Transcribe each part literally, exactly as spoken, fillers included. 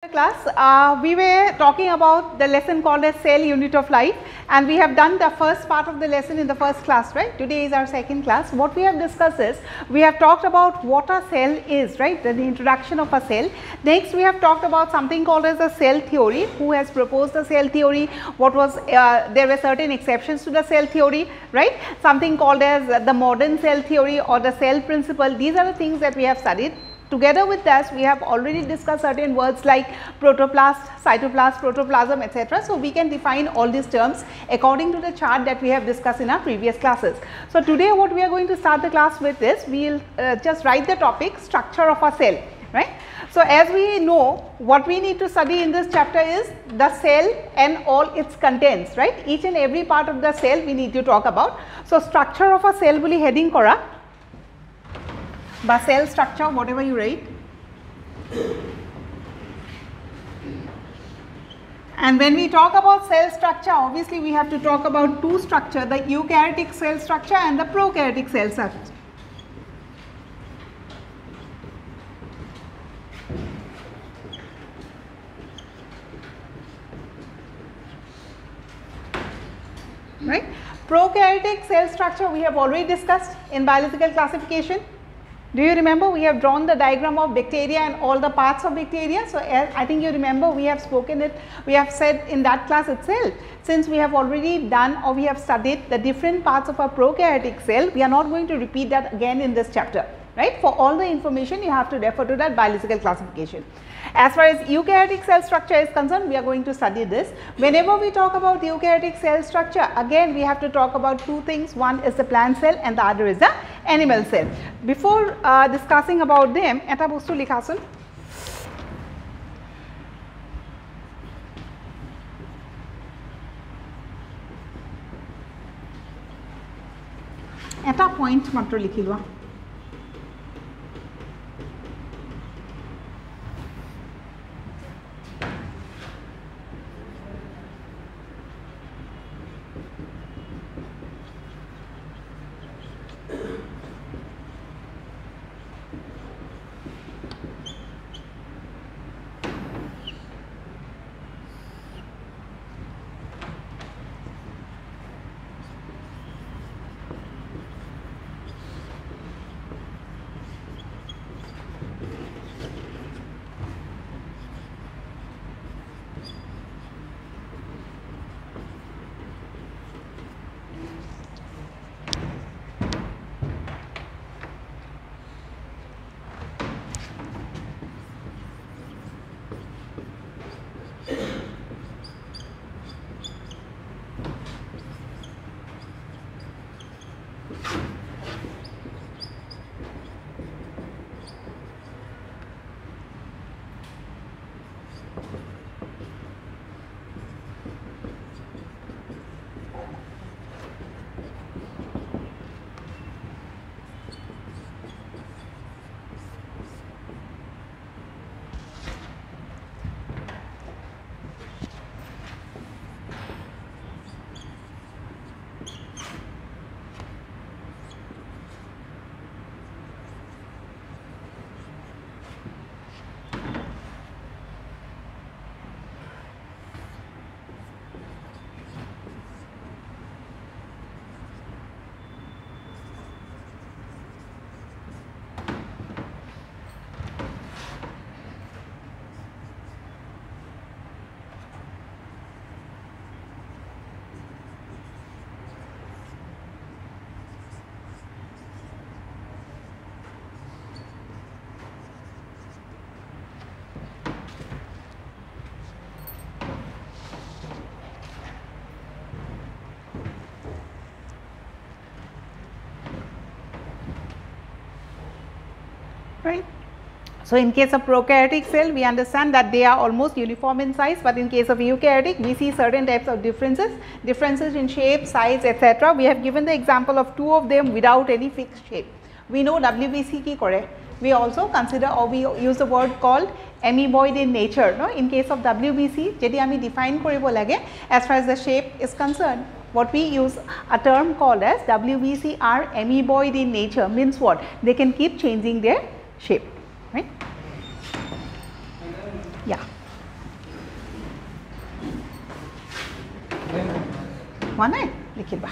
Class, uh, we were talking about the lesson called as cell unit of life, and we have done the first part of the lesson in the first class, right? Today is our second class. What we have discussed is, we have talked about what a cell is, right? The, the introduction of a cell. Next, we have talked about something called as a cell theory. Who has proposed the cell theory? What was, uh, there were certain exceptions to the cell theory, right? Something called as the modern cell theory or the cell principle. These are the things that we have studied. Together with this, we have already discussed certain words like protoplast, cytoplasm, protoplasm, et cetera. So, we can define all these terms according to the chart that we have discussed in our previous classes. So, today what we are going to start the class with is, we will uh, just write the topic structure of a cell, right. So, as we know, what we need to study in this chapter is the cell and all its contents, right. Each and every part of the cell we need to talk about. So, structure of a cell boli heading kora. By cell structure, whatever you write. And when we talk about cell structure, obviously we have to talk about two structure, the eukaryotic cell structure and the prokaryotic cell structure. Right? Prokaryotic cell structure we have already discussed in biological classification. Do you remember we have drawn the diagram of bacteria and all the parts of bacteria? So, I think you remember we have spoken it, we have said in that class itself, since we have already done or we have studied the different parts of a prokaryotic cell, we are not going to repeat that again in this chapter, right. For all the information you have to refer to that biological classification. As far as eukaryotic cell structure is concerned, we are going to study this. Whenever we talk about eukaryotic cell structure, again we have to talk about two things. One is the plant cell and the other is the animal cell. Before uh, discussing about them, eta bostu likhasun. Eta point matro likhilwa. Right. So, in case of prokaryotic cell, we understand that they are almost uniform in size, but in case of eukaryotic, we see certain types of differences, differences in shape, size, et cetera. We have given the example of two of them without any fixed shape. We know W B C ki kore. We also consider or we use the word called amoeboid in nature. No? In case of W B C, jedi ami define koribo lage as far as the shape is concerned. What we use a term called as W B C are amoeboid in nature, means what? They can keep changing their shape, right? Yeah. हुआ ना लिखिबा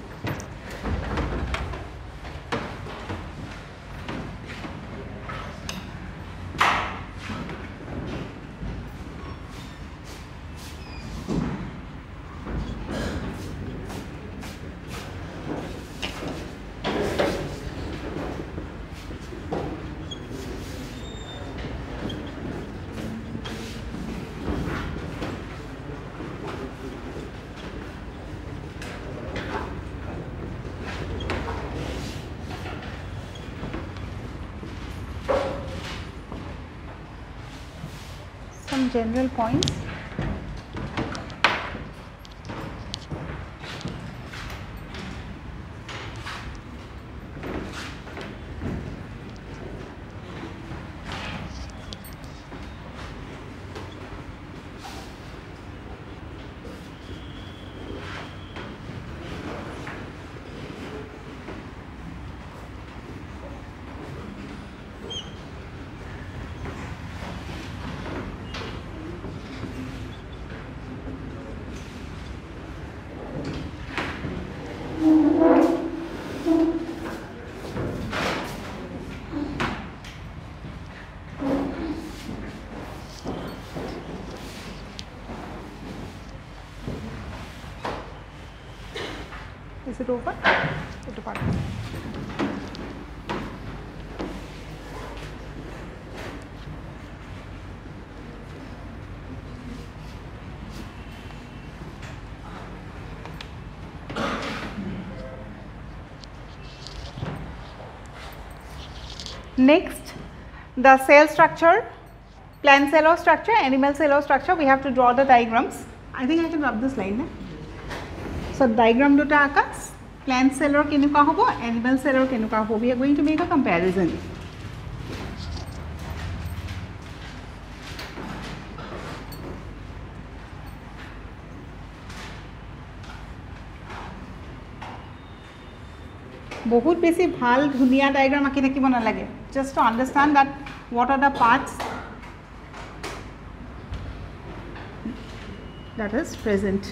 general points. Is it over? It apart. Next, the cell structure, plant cell or structure, animal cell or structure, we have to draw the diagrams. I think I can rub this line. Eh? So, diagram duta akas, plant cell or kenuka hobo, animal cell or kenuka hobo. We are going to make a comparison. बहुत बेसी भाल धुनिया diagram आकी থাকিব নালাগে, just to understand that what are the parts that is present.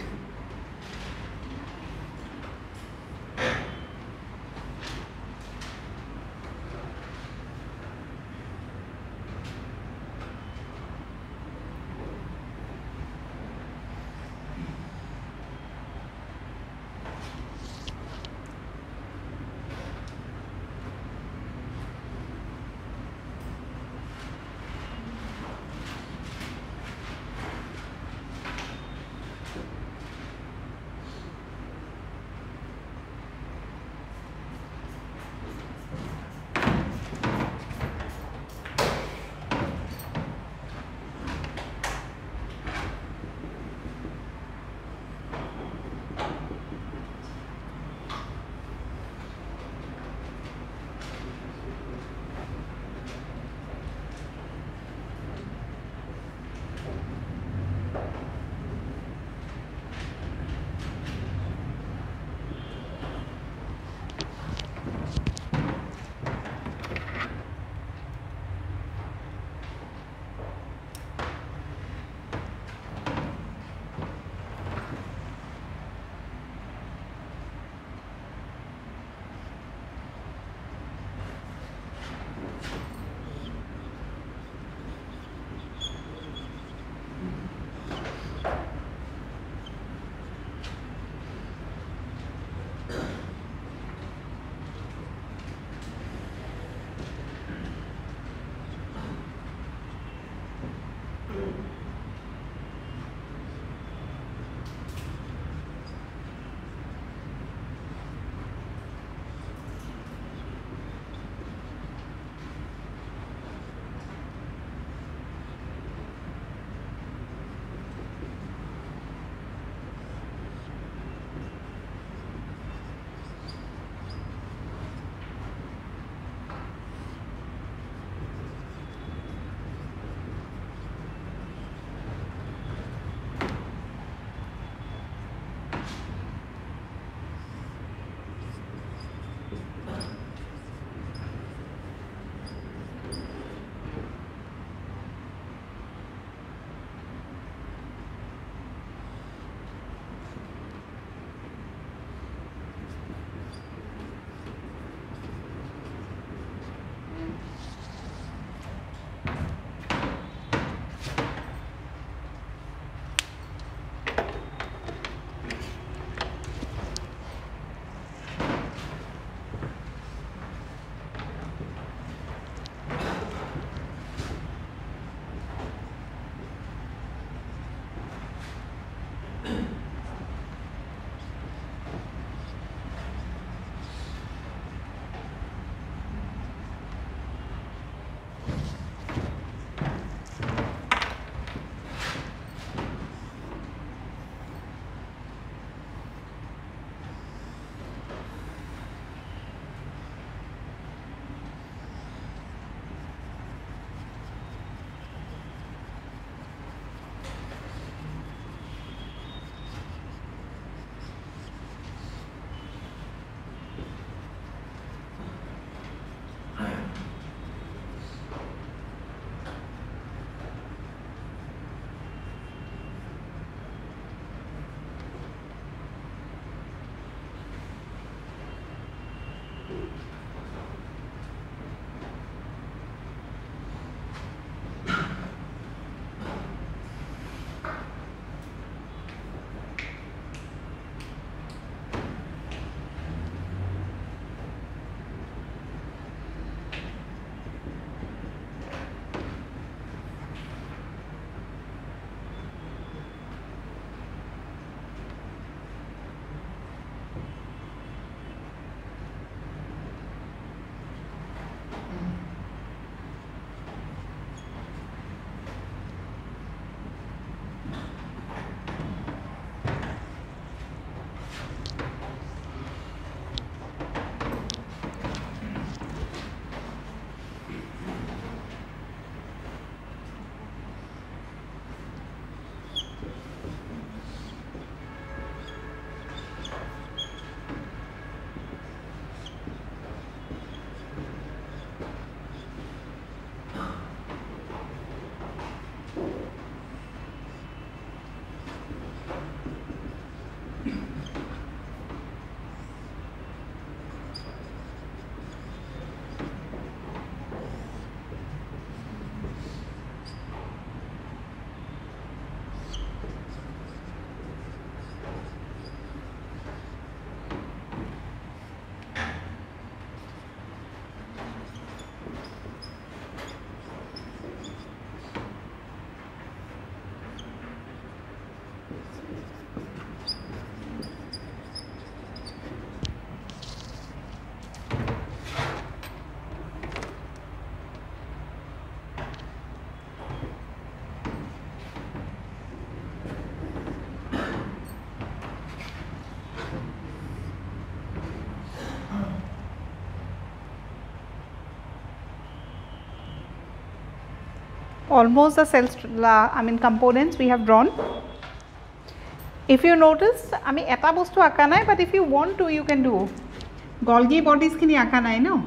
almost the cells, I mean components we have drawn. If you notice, I mean eta bostu aka nai, but if you want to, you can do. Golgi bodies kini aka nai no.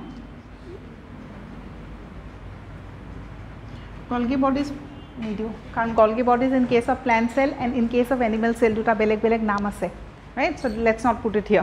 Golgi bodies nidiu. Karon Golgi bodies in case of plant cell and in case of animal cell duta beleg beleg naam ase, right? So let's not put it here.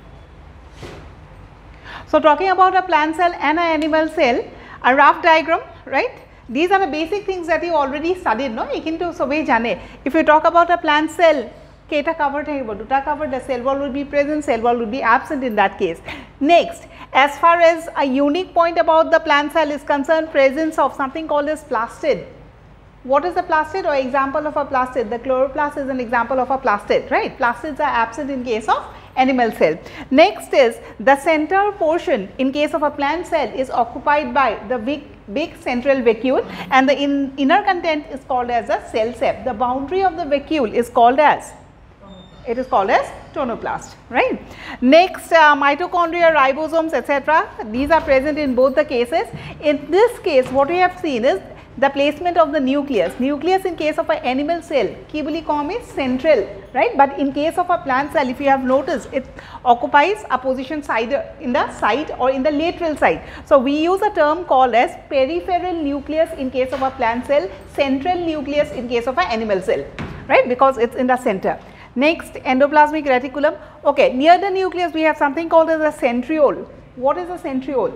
So talking about a plant cell and an animal cell, a rough diagram, right? These are the basic things that you already studied, no? Ekintu sobe jane. If you talk about a plant cell, keita covered thakibo, duta covered, the cell wall will be present, cell wall will be absent in that case. Next, as far as a unique point about the plant cell is concerned, presence of something called as plastid. What is the plastid or example of a plastid? The chloroplast is an example of a plastid, right? Plastids are absent in case of animal cell. Next is the center portion in case of a plant cell is occupied by the big, big central vacuole, and the in, inner content is called as a cell septh. The boundary of the vacuole is called as, it is called as tonoplast, right? Next, uh, mitochondria, ribosomes, et cetera. These are present in both the cases. In this case, what we have seen is the placement of the nucleus. Nucleus in case of an animal cell, ki boli kom is central, right? But in case of a plant cell, if you have noticed, it occupies a position side in the side or in the lateral side. So we use a term called as peripheral nucleus in case of a plant cell, central nucleus in case of an animal cell, right? Because it's in the center. Next, endoplasmic reticulum. Okay, near the nucleus we have something called as a centriole. What is a centriole?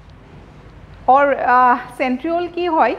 Or uh, centriole ki hoy?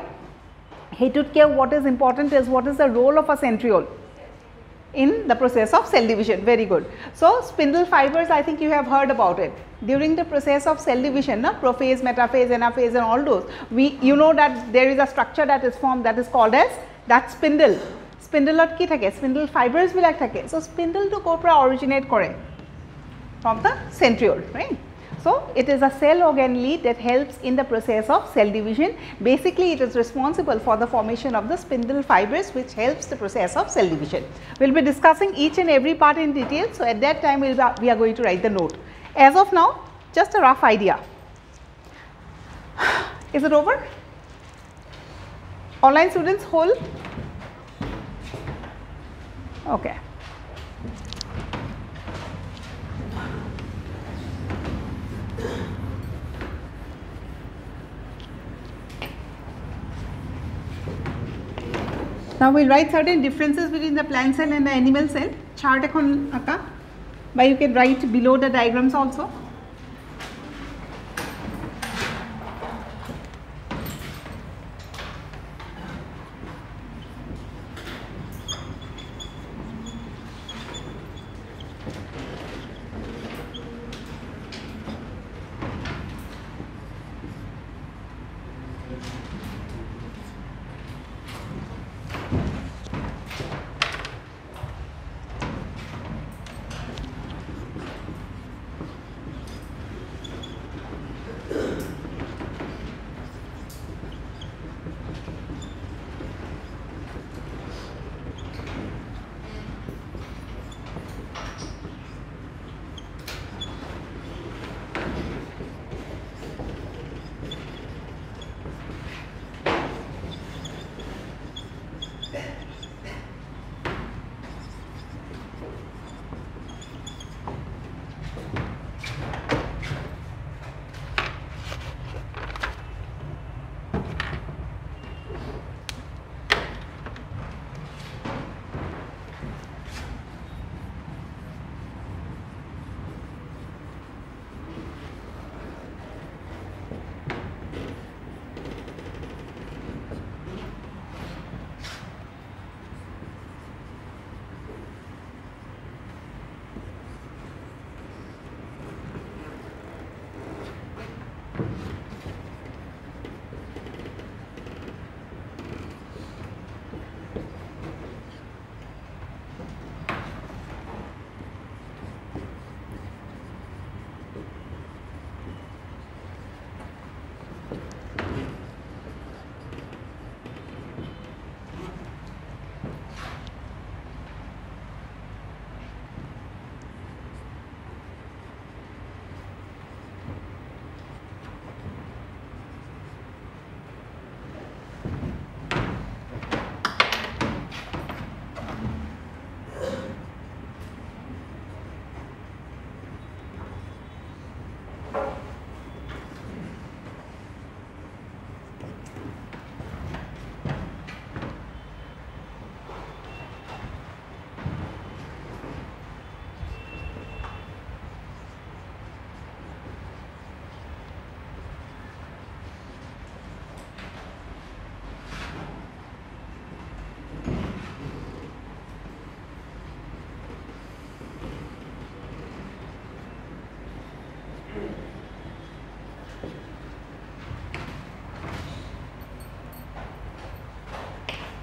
What is important is what is the role of a centriole in the process of cell division. Very good. So spindle fibers, I think you have heard about it. During the process of cell division, na, prophase, metaphase, anaphase and all those, we you know that there is a structure that is formed that is called as that spindle. Spindle lot ki thake, spindle fibers bilak thake. So spindle to kopra originate kore from the centriole, right? So it is a cell organelle that helps in the process of cell division. Basically, it is responsible for the formation of the spindle fibers, which helps the process of cell division. We will be discussing each and every part in detail. So at that time, we'll be, we are going to write the note. As of now, just a rough idea. Is it over? Online students, whole? Okay. Now we will write certain differences between the plant cell and the animal cell. Chart ekhon aka, but you can write below the diagrams also.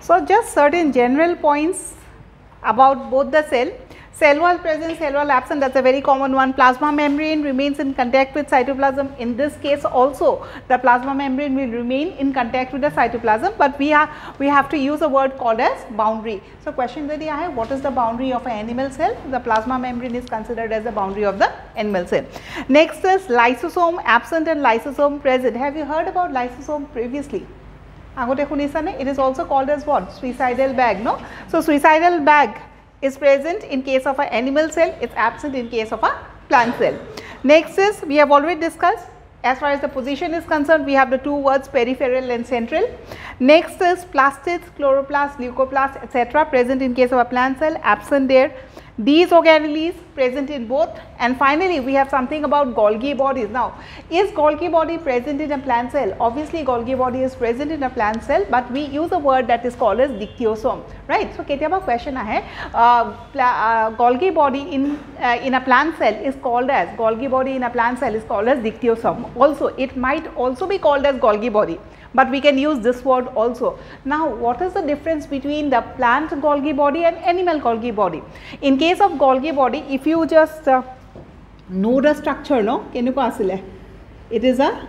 So, just certain general points about both the cell. Cell wall present, cell wall absent, that is a very common one. Plasma membrane remains in contact with cytoplasm. In this case also, the plasma membrane will remain in contact with the cytoplasm, but we are we have to use a word called as boundary. So, question that I have, what is the boundary of an animal cell? The plasma membrane is considered as the boundary of the animal cell. Next is lysosome absent and lysosome present. Have you heard about lysosome previously? It is also called as what? Suicidal bag, no? So, suicidal bag is present in case of an animal cell, it is absent in case of a plant cell. Next is, we have already discussed, as far as the position is concerned, we have the two words peripheral and central. Next is plastids, chloroplasts, leucoplasts, et cetera present in case of a plant cell, absent there. These organelles present in both, and finally we have something about Golgi bodies. Now, is Golgi body present in a plant cell? Obviously, Golgi body is present in a plant cell, but we use a word that is called as dictyosome, right? So, ketiyaba question ahe, uh, uh, Golgi body in uh, in a plant cell is called as Golgi body in a plant cell is called as dictyosome. Also, it might also be called as Golgi body, but we can use this word also. Now, what is the difference between the plant Golgi body and animal Golgi body? In case of Golgi body, if you just uh, know the structure, no, can you pass it? It is a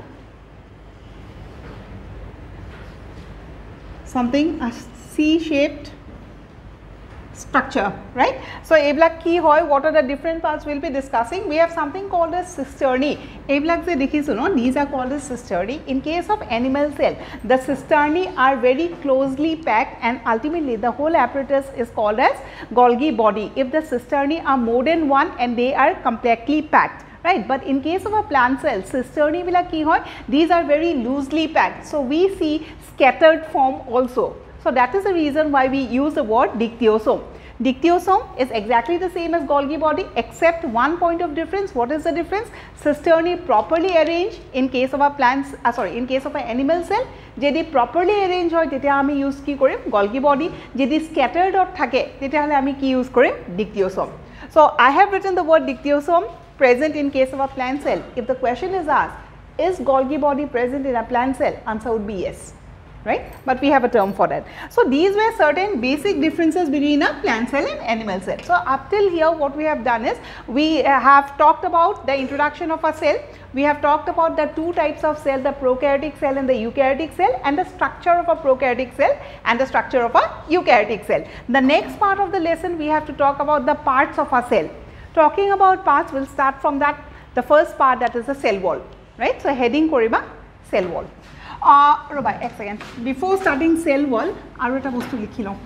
something a C-shaped structure, right? So, eblak ki hoy, what are the different parts we will be discussing? We have something called as cisternae. Eblak se dekhisu no, these are called as cisternae. In case of animal cell, the cisternae are very closely packed, and ultimately the whole apparatus is called as Golgi body if the cisternae are more than one and they are compactly packed, right? But in case of a plant cell, cisternae vila ki hoy, these are very loosely packed. So, we see scattered form also. So, that is the reason why we use the word dictyosome. Dictyosome is exactly the same as Golgi body, except one point of difference. What is the difference? Cisternae properly arranged in case of a plant, uh, sorry, in case of an animal cell. Jedi properly arranged hoy, tetia ami use ki korim Golgi body. Jedi scattered or thake, tetia hale ami ki use korim dictyosome. So, I have written the word dictyosome present in case of a plant cell. If the question is asked, is Golgi body present in a plant cell? Answer would be yes, right? But we have a term for that. So, these were certain basic differences between a plant cell and animal cell. So, up till here what we have done is, we uh, have talked about the introduction of a cell, we have talked about the two types of cell, the prokaryotic cell and the eukaryotic cell, and the structure of a prokaryotic cell and the structure of a eukaryotic cell. The next part of the lesson, we have to talk about the parts of a cell. Talking about parts, we will start from that, the first part, that is the cell wall, right? So, heading koriba cell wall. Uh, Roba, এক second. Before starting cell wall, aru eta bostu likhi lou.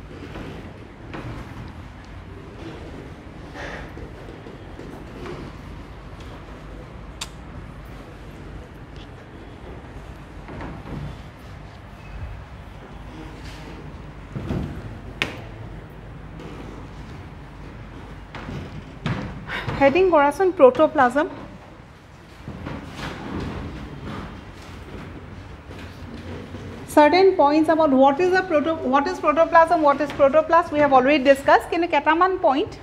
Heading korason protoplasm. Certain points about what is a proto, what is protoplasm, what is protoplast, we have already discussed. Can you ketaman point?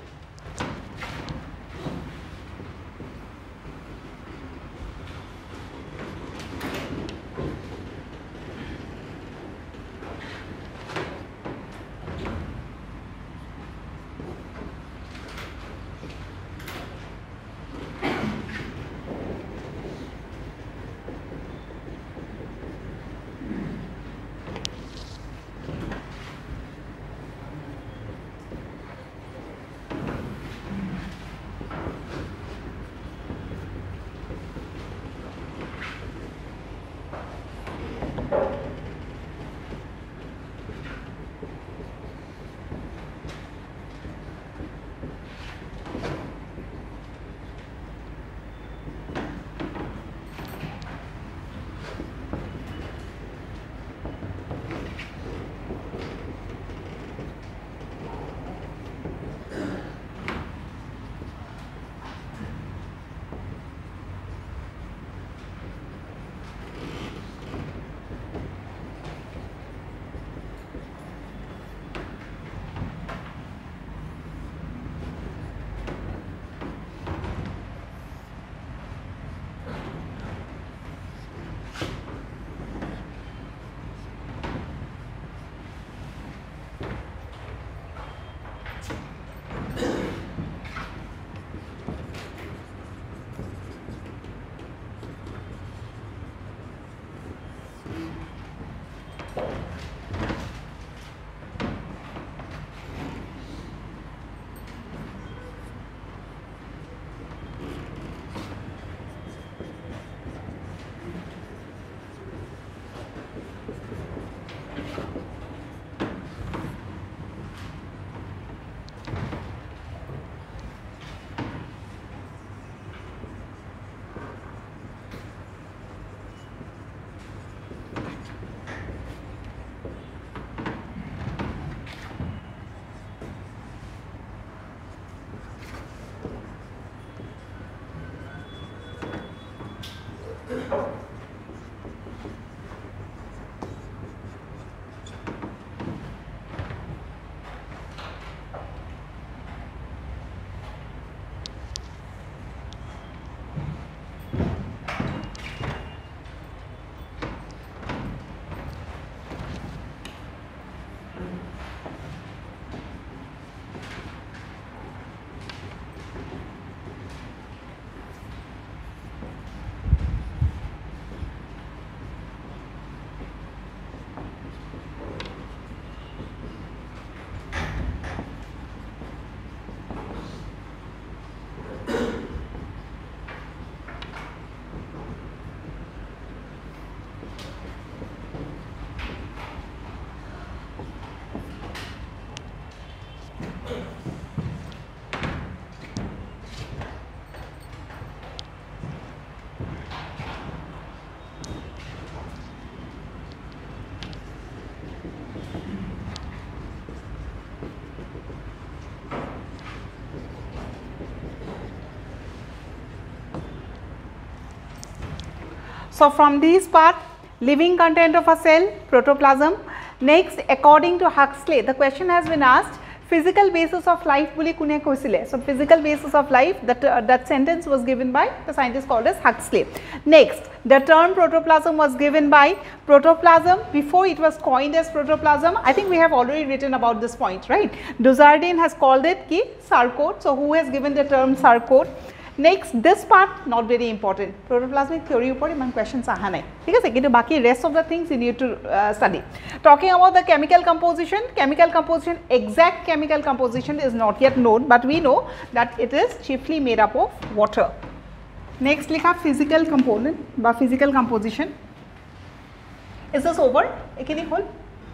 So from these part, living content of a cell, protoplasm. Next, according to Huxley, the question has been asked, physical basis of life boli kune koisile. So physical basis of life, that uh, that sentence was given by the scientist called as Huxley. Next, the term protoplasm was given by protoplasm. Before it was coined as protoplasm, I think we have already written about this point, right? Dujardin has called it ki sarcode. So who has given the term sarcode? Next, this part not very important. Protoplasmic theory upor iman questions aha nai. Thik ase, kintu baki rest of the things you need to uh, study. Talking about the chemical composition, chemical composition, exact chemical composition is not yet known, but we know that it is chiefly made up of water. Next, likha physical component ba physical composition. Is this over? Ekini hol?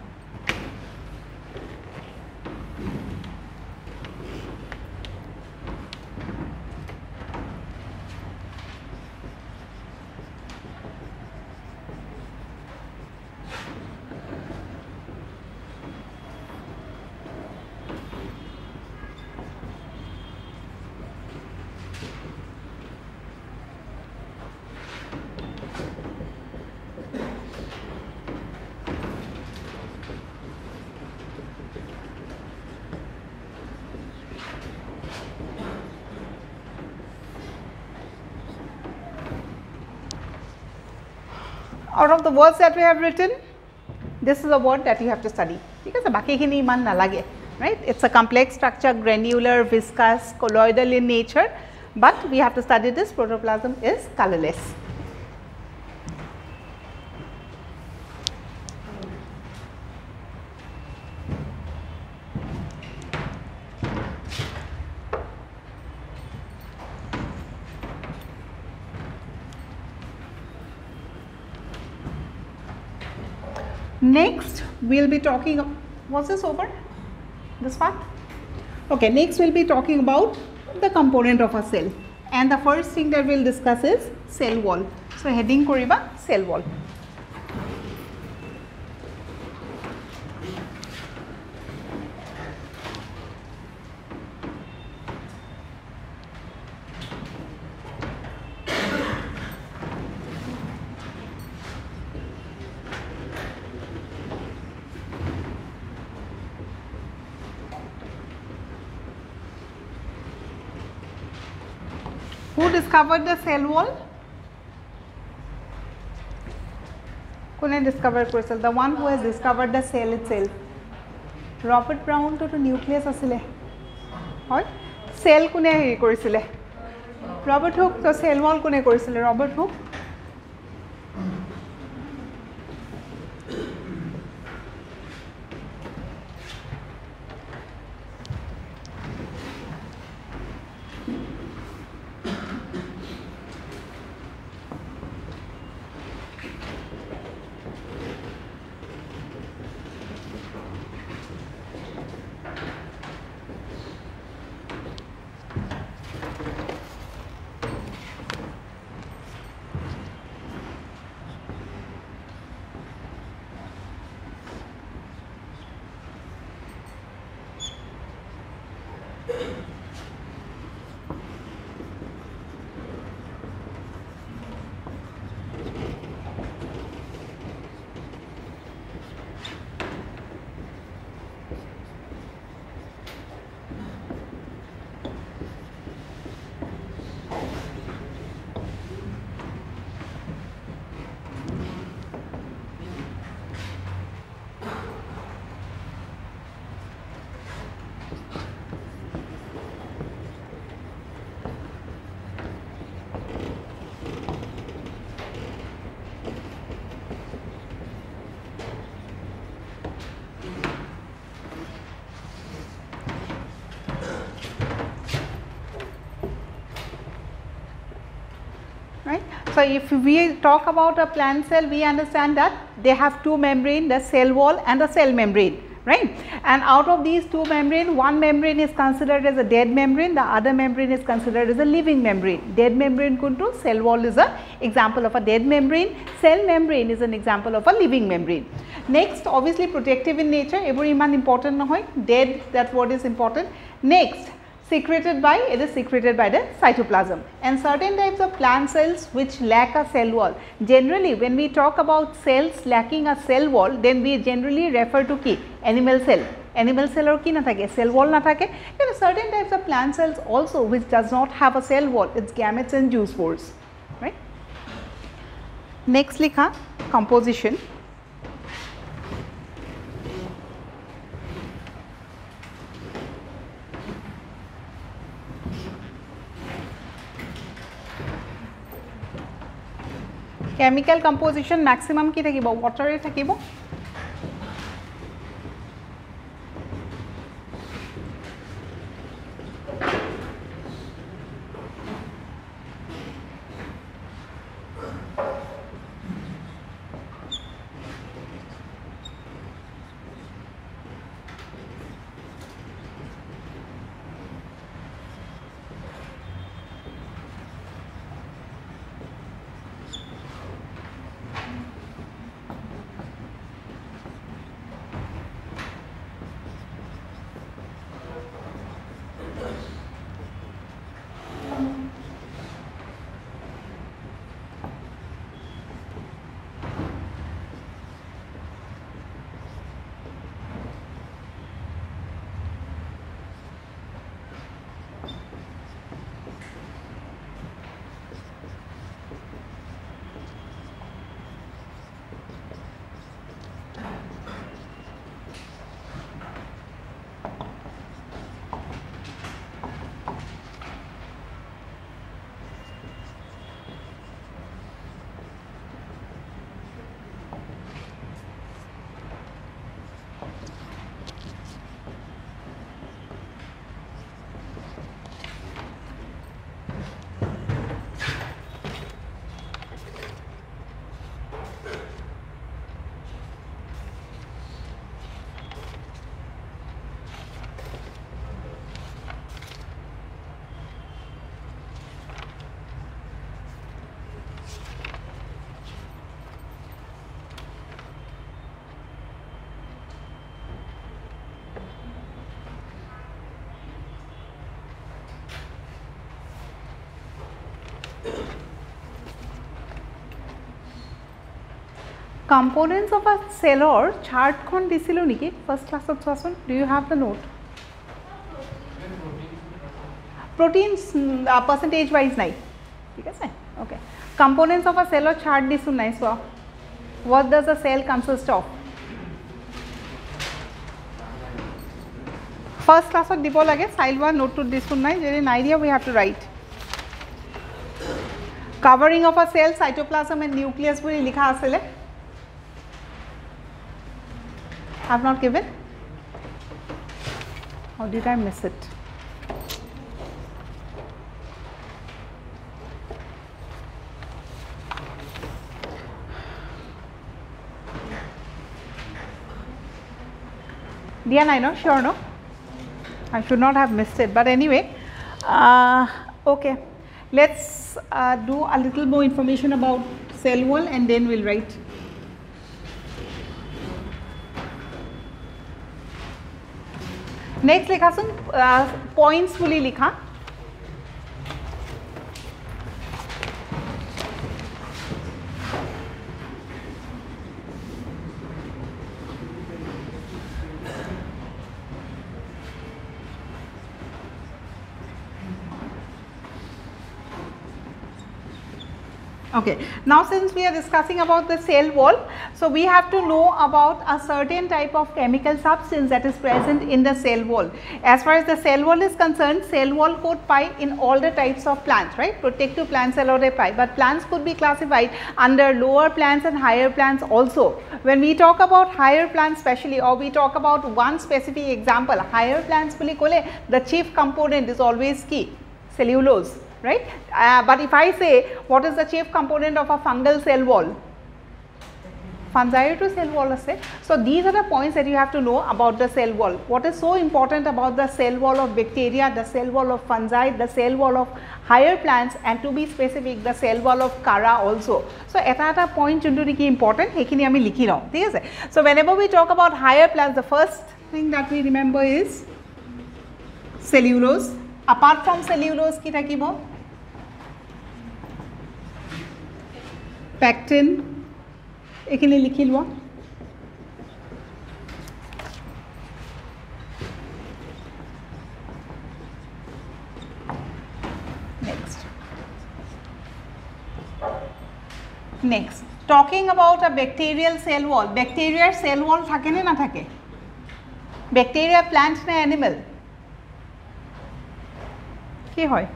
Out of the words that we have written, this is a word that you have to study. Because baki khini iman nalage, right? It's a complex structure, granular, viscous, colloidal in nature, but we have to study this. Protoplasm is colorless. Next, we will be talking, was this over, this part? Okay, next we will be talking about the component of a cell, and the first thing that we will discuss is cell wall. So, heading koriba cell wall. Who discovered the cell wall? Kone discovered korisile? The one who has discovered the cell itself. Robert Brown to the nucleus asile. Hoy? Cell kone heri korisile? Robert Hooke to cell wall kone korisile? Robert Hooke. Right. So, if we talk about a plant cell, we understand that they have two membrane, the cell wall and the cell membrane, right? And out of these two membrane, one membrane is considered as a dead membrane, the other membrane is considered as a living membrane. Dead membrane kuntu, cell wall is an example of a dead membrane, cell membrane is an example of a living membrane. Next, obviously protective in nature, every iman important nahoy, dead, that word is important. Next, secreted by, it is secreted by the cytoplasm. And certain types of plant cells which lack a cell wall, generally when we talk about cells lacking a cell wall, then we generally refer to ki animal cell. Animal cell or ki na thake, cell wall na thake. There are certain types of plant cells also which does not have a cell wall, it's gametes and juice spores, right. Next likha composition. Chemical composition maximum ki thakibo, water e thakibo. Components of a cell or chart khon disilo niki first class of Swasun. Do you have the note? Proteins uh, percentage wise nai. ठीक है okay. Components of a cell or chart disun nai so. What does a cell consist of? First class of dipo lage side one note to disun nai. There is an idea we have to write. Covering of a cell, cytoplasm and nucleus boli likha asile. Have not given? Or did I miss it? Diana, I know, sure, no? I should not have missed it, but anyway, uh, okay. Let's uh, do a little more information about cell wall and then we'll write. Next likha sun uh, points fully likha. Okay. Now, since we are discussing about the cell wall, so we have to know about a certain type of chemical substance that is present in the cell wall. As far as the cell wall is concerned, cell wall could pi in all the types of plants, right? Protective plant cell or a pi, but plants could be classified under lower plants and higher plants also. When we talk about higher plants specially, or we talk about one specific example, higher plants, the chief component is always key, cellulose. Right? Uh, but if I say what is the chief component of a fungal cell wall? Fungi to cell wall. So these are the points that you have to know about the cell wall. What is so important about the cell wall of bacteria, the cell wall of fungi, the cell wall of higher plants, and to be specific, the cell wall of Kara also. So at that point, important. So whenever we talk about higher plants, the first thing that we remember is cellulose. apart from cellulose ki thakibo pectin ekhini likhi lwa next next talking about a bacterial cell wall bacteria cell wall thake ne na thake bacteria plant na animal ki hoy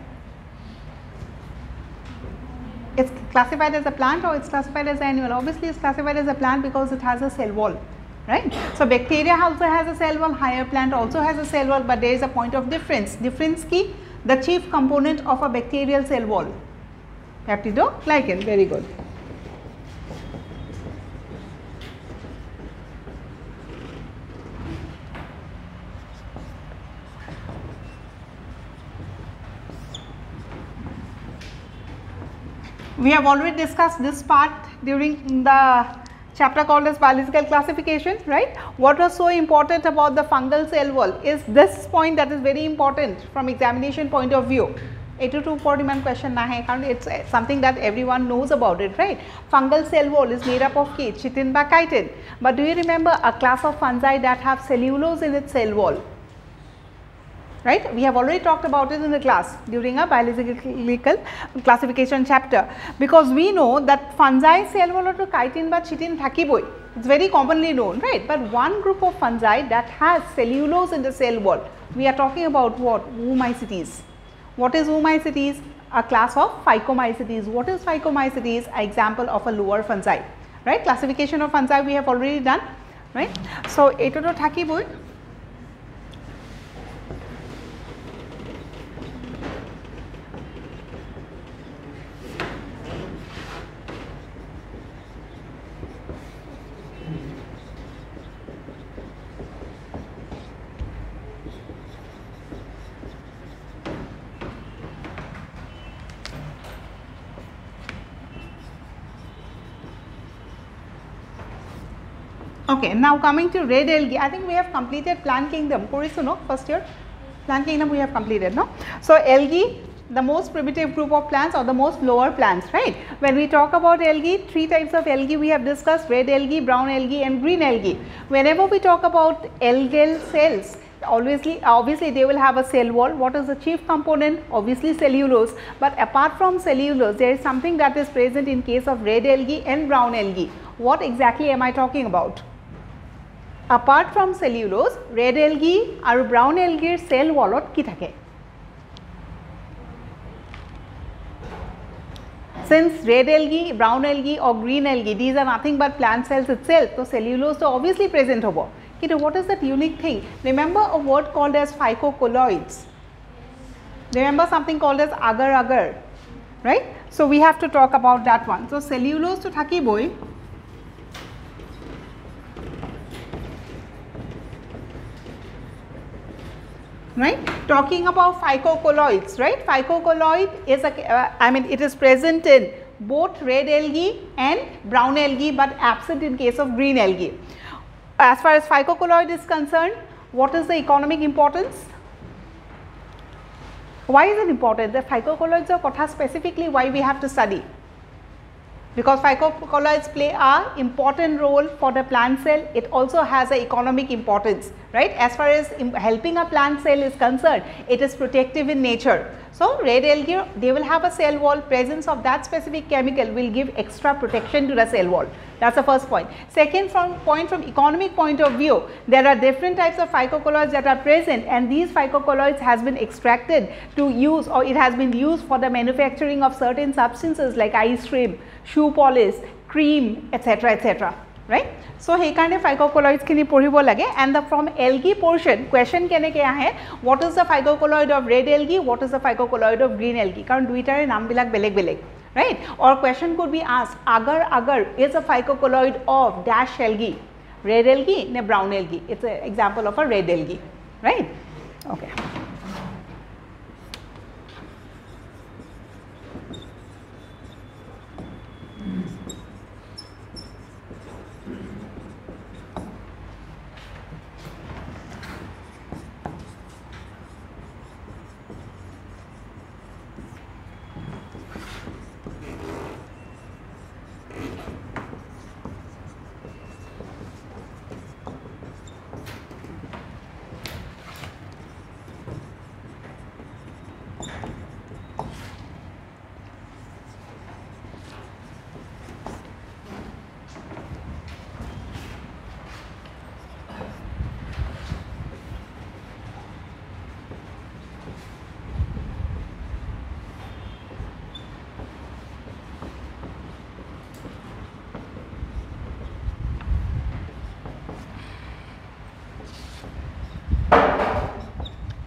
it's classified as a plant or it's classified as an animal obviously it's classified as a plant because it has a cell wall right so bacteria also has a cell wall higher plant also has a cell wall but there is a point of difference difference ki the chief component of a bacterial cell wall peptidoglycan very good we have already discussed this part during the chapter called as biological classification right what was so important about the fungal cell wall is this point that is very important from examination point of view eighty two for demand question na hai karon it's something that everyone knows about it right fungal cell wall is made up of ki chitin ba chitin but do you remember a class of fungi that have cellulose in its cell wall right we have already talked about it in the class during a biological classification chapter because we know that fungi cell wall to chitin ba chitin thakiboi it's very commonly known right but one group of fungi that has cellulose in the cell wall we are talking about what Oomycetes what is Oomycetes a class of Phycomycetes what is Phycomycetes an example of a lower fungi right classification of fungi we have already done right so eto to thakiboi Okay, now coming to red algae, I think we have completed plant kingdom. Korisu no first year plant kingdom we have completed no. So algae, the most primitive group of plants or the most lower plants, right? When we talk about algae, three types of algae we have discussed: red algae, brown algae, and green algae. Whenever we talk about algal cells, obviously obviously they will have a cell wall. What is the chief component? Obviously cellulose. But apart from cellulose, there is something that is present in case of red algae and brown algae. What exactly am I talking about? Apart from cellulose, red algae or brown algae cell wallot ki thake? Since red algae, brown algae or green algae, these are nothing but plant cells itself, so cellulose to obviously present hobo. But what is that unique thing? Remember a word called as phycocolloids. Remember something called as agar agar, right? So we have to talk about that one. So cellulose to thaki boy. Right, talking about phycocolloids, right? Phycocolloid is a, uh, I mean, it is present in both red algae and brown algae, but absent in case of green algae. As far as phycocolloid is concerned, what is the economic importance? Why is it important? The phycocolloids are kotha specifically why we have to study. Because phycocolloids play an important role for the plant cell, it also has an economic importance, right? As far as helping a plant cell is concerned, it is protective in nature. So red algae, they will have a cell wall, presence of that specific chemical will give extra protection to the cell wall. That is the first point. Second from point from economic point of view, there are different types of phycocolloids that are present, and these phycocolloids has been extracted to use, or it has been used for the manufacturing of certain substances like ice cream, shoe polish, cream, etc, etc, right? So he kind of phycocolloids kini poribo lage, and the from algae portion question kene ke ahe, what is the phycocolloid of red algae, what is the phycocolloid of green algae, karon duitare naam bilak beleg beleg, right? Or question could be asked, agar agar is a phycocolloid of dash algae, red algae ne brown algae, it's an example of a red algae, right? Okay.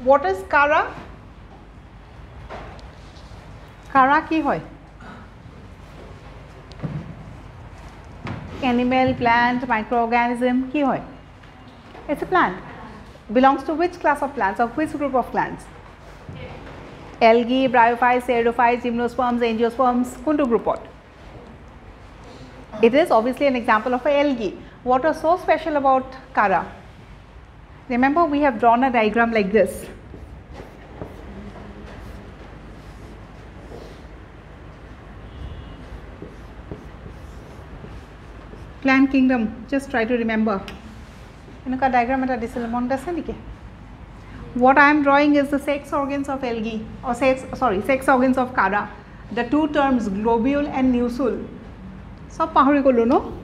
what is Cara? Cara ki hoy? Animal, plant, microorganism ki hoy? It's a plant. Belongs to which class of plants or which group of plants? Algae, bryophytes, xerophytes, gymnosperms, angiosperms, kuntu group what? It is obviously an example of a algae. What was so special about Cara? Remember, we have drawn a diagram like this. Plant kingdom, just try to remember. Enuka diagram eta disile mon ase niki? What I am drawing is the sex organs of algae, or sex, sorry, sex organs of Cara. The two terms globule and nucule. So pahori golo no?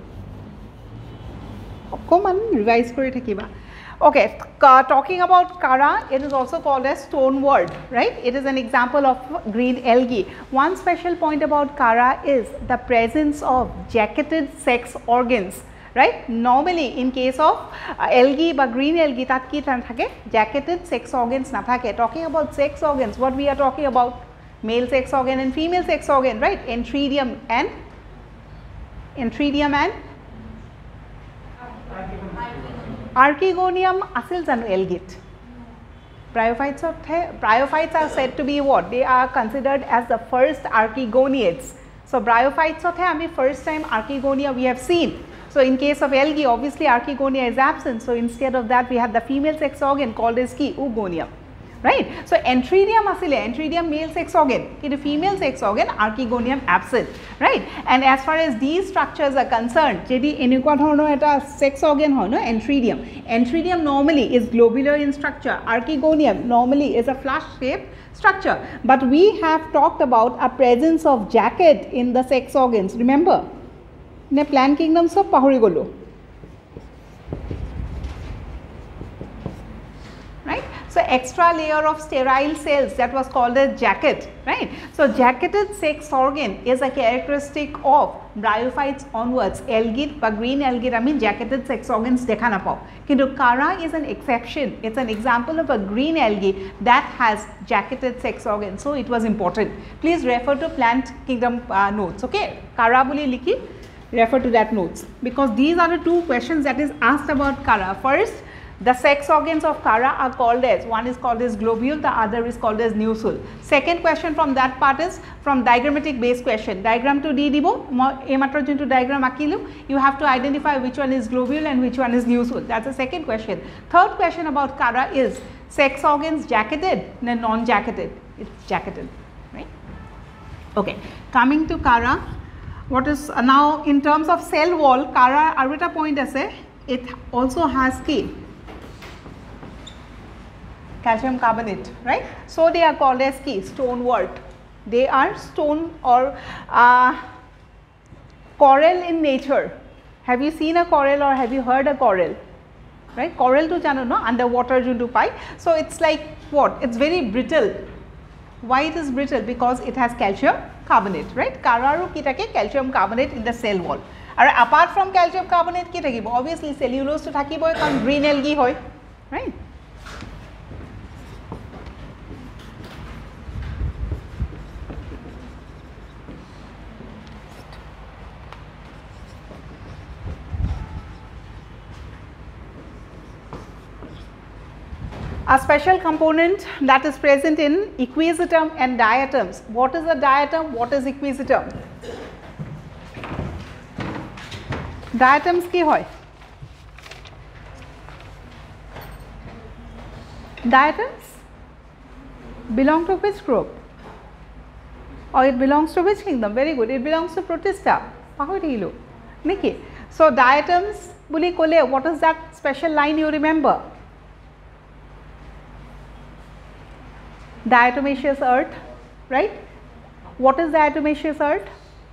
Okoman revise kori thakiba. Okay, uh, talking about Cara, it is also called as stone wort, right? It is an example of green algae. One special point about Cara is the presence of jacketed sex organs, right? Normally, in case of uh, algae or green algae, tat ki thake jacketed sex organs na thake. Talking about sex organs, what we are talking about? Male sex organ and female sex organ, right? Enteridium and enteridium and Archegonium asil janu algae. Bryophytes are, bryophytes are said to be what? They are considered as the first archegoniads. So bryophytes are I mean first time Archegonia we have seen. So in case of algae, obviously Archegonia is absent. So instead of that, we have the female sex organ called as ki Oogonium. Right? So enteridium asile, enteridium male sex organ, in the female sex organ, Archegonium absent, right? And as far as these structures are concerned, jedi enukwa dhorono eta sex organ hoy no enteridium. Enteridium normally is globular in structure. Archegonium normally is a flash shaped structure. But we have talked about a presence of jacket in the sex organs. Remember? Ne plant kingdom sob pahori golo. Right? So extra layer of sterile cells that was called as jacket, right? So jacketed sex organ is a characteristic of bryophytes onwards. Algae but green algae I mean jacketed sex organs dekha na pao. Kintu Cara is an exception. It's an example of a green algae that has jacketed sex organs. So it was important. Please refer to plant kingdom uh, notes. Okay, Cara boli likhi, refer to that notes, because these are the two questions that is asked about Cara. First, the sex organs of Cara are called as, one is called as globule, the other is called as nucule. Second question from that part is from diagrammatic based question. Diagram to D dibo, ematro juntu diagram akilu, you have to identify which one is globule and which one is nucule. That's the second question. Third question about Cara is sex organs jacketed and non-jacketed. It's jacketed, right? Okay, coming to Cara, what is uh, now in terms of cell wall, Cara arvita point ase, it also has key. Calcium carbonate, right? So they are called as ki stone wort. They are stone or uh, coral in nature. Have you seen a coral or have you heard a coral? Right? Coral to jano no underwater juntu pai. So it's like what? It's very brittle. Why it is brittle? Because it has calcium carbonate, right? Cara ki thake calcium carbonate in the cell wall. And apart from calcium carbonate ki thakibo? Obviously cellulose to thakibo ekon green algae hoy, right? A special component that is present in equisetum and diatoms. What is a diatom? What is equisetum? Diatoms ki hoy? Diatoms belong to which group? Or it belongs to which kingdom? Very good. It belongs to Protista. Pahori Niki. So diatoms buli kole, what is that special line you remember? Diatomaceous earth, right? What is diatomaceous earth?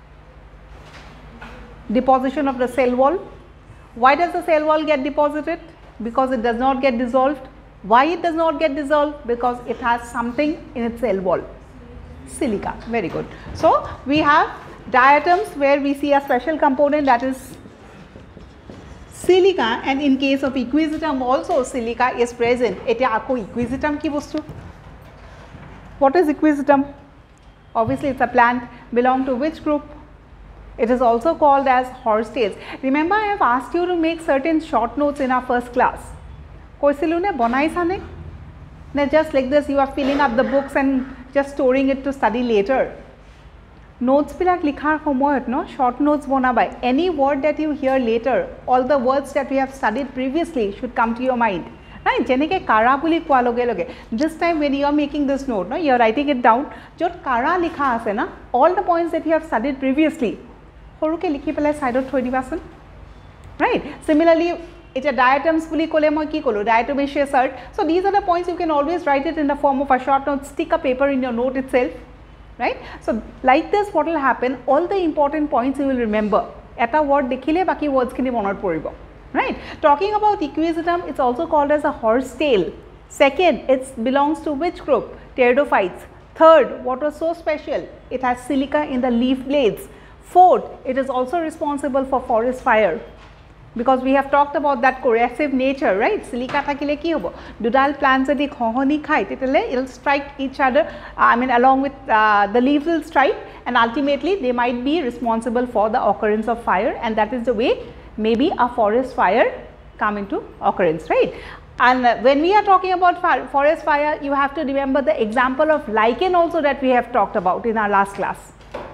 Deposition of the cell wall. Why does the cell wall get deposited? Because it does not get dissolved. Why it does not get dissolved? Because it has something in its cell wall. Silica. Very good. So we have diatoms where we see a special component that is silica, and in case of equisetum also silica is present. Etia ako equisetum ki bostu? What is equisetum? Obviously it's a plant, belong to which group? It is also called as horsetails. Remember, I have asked you to make certain short notes in our first class. Koisilu ne bonaisa ne? Ne just like this you are filling up the books and just storing it to study later. Notes bilak likhar samoyot no short notes bonabai. Any word that you hear later, all the words that we have studied previously should come to your mind. Right? Jeneke kara buli kwa loge loge. This time when you are making this note, no, you are writing it down. Jot kara likha ase na, all the points that you have studied previously. Horuke likhi pelai side ot thoi dibason. Right? Similarly, it's a diatoms buli kole moi ki kolo diatomaceous earth. So these are the points you can always write it in the form of a short note. Stick a paper in your note itself. Right? So like this, what will happen? All the important points you will remember. Eta word dekhile baki words kini monot poribo. Right? Talking about equisetum, it's also called as a horsetail. Second, it belongs to which group? Pteridophytes. Third, what was so special? It has silica in the leaf blades. Fourth, it is also responsible for forest fire. Because we have talked about that corrosive nature, right? Silica thakile ki hobo? Dudal plants jodi khohoni khai, tetele it will strike each other. I mean, along with uh, the leaves will strike, and ultimately they might be responsible for the occurrence of fire, and that is the way maybe a forest fire come into occurrence, right? And uh, when we are talking about fire, forest fire, you have to remember the example of lichen also that we have talked about in our last class.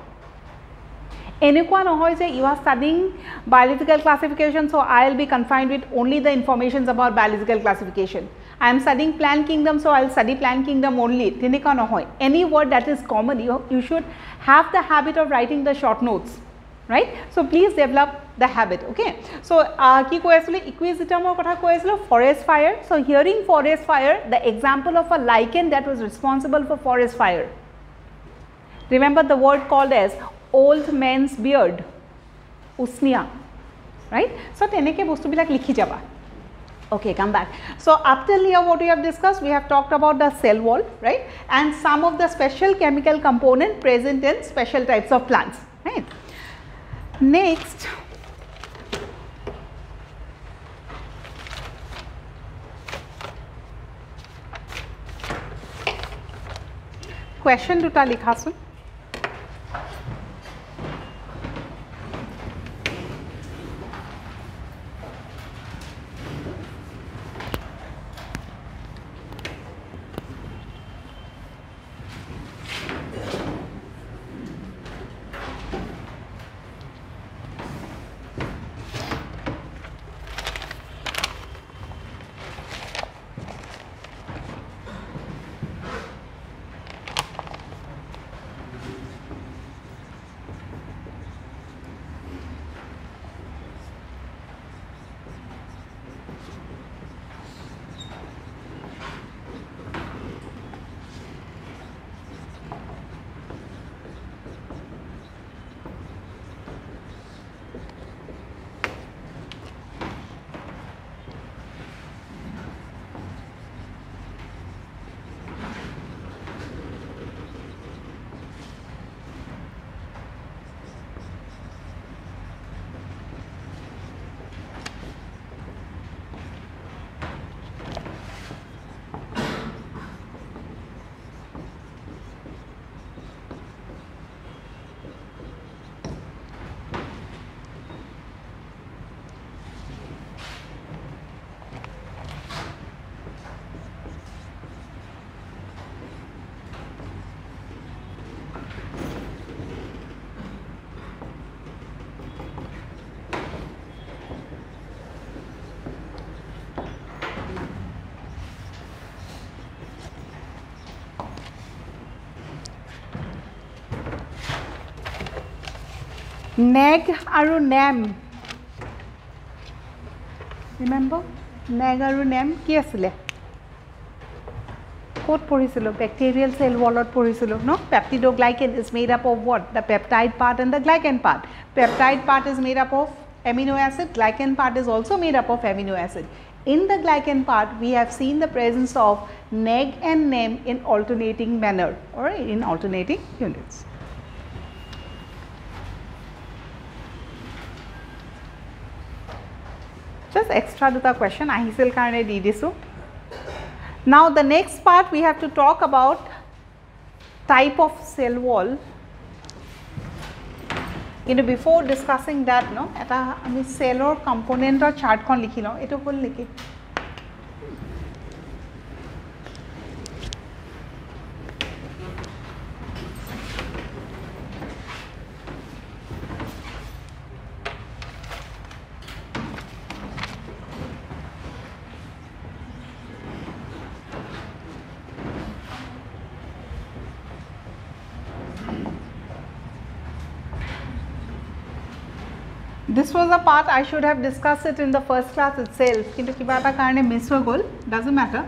Enekwa nohoy je you are studying biological classification, so I will be confined with only the informations about biological classification. I am studying plant kingdom, so I will study plant kingdom only. Teneka nohoy. Any word that is common, you, you should have the habit of writing the short notes. Right? So please develop the habit. Okay. So uh, ki koi asile equisetum or kotha koi asile forest fire. So hearing forest fire, the example of a lichen that was responsible for forest fire. Remember the word called as old man's beard, usnia. Right? So teneke bostu bilak likhi jaba. Okay, come back. So up till here what we have discussed, we have talked about the cell wall, right? And some of the special chemical component present in special types of plants. Right? Next, question duta likhasun. Neg aru nem. Remember? Neg aru nem ki asile? Kot porisilo? Bacterial cell wallot porisilo. No? Peptidoglycan is made up of what? The peptide part and the glycan part. Peptide part is made up of amino acid. Glycan part is also made up of amino acid. In the glycan part, we have seen the presence of neg and nem in alternating manner, or in alternating units. extra duta question ahisil karone di disu. Now the next part we have to talk about type of cell wall. কিন্তু before discussing that, no, eta ami cell or component or chart kon likhi lo, eto hol niki? This was a part I should have discussed it in the first class itself. Kintu kiba eta karone miss hoy gol, doesn't matter.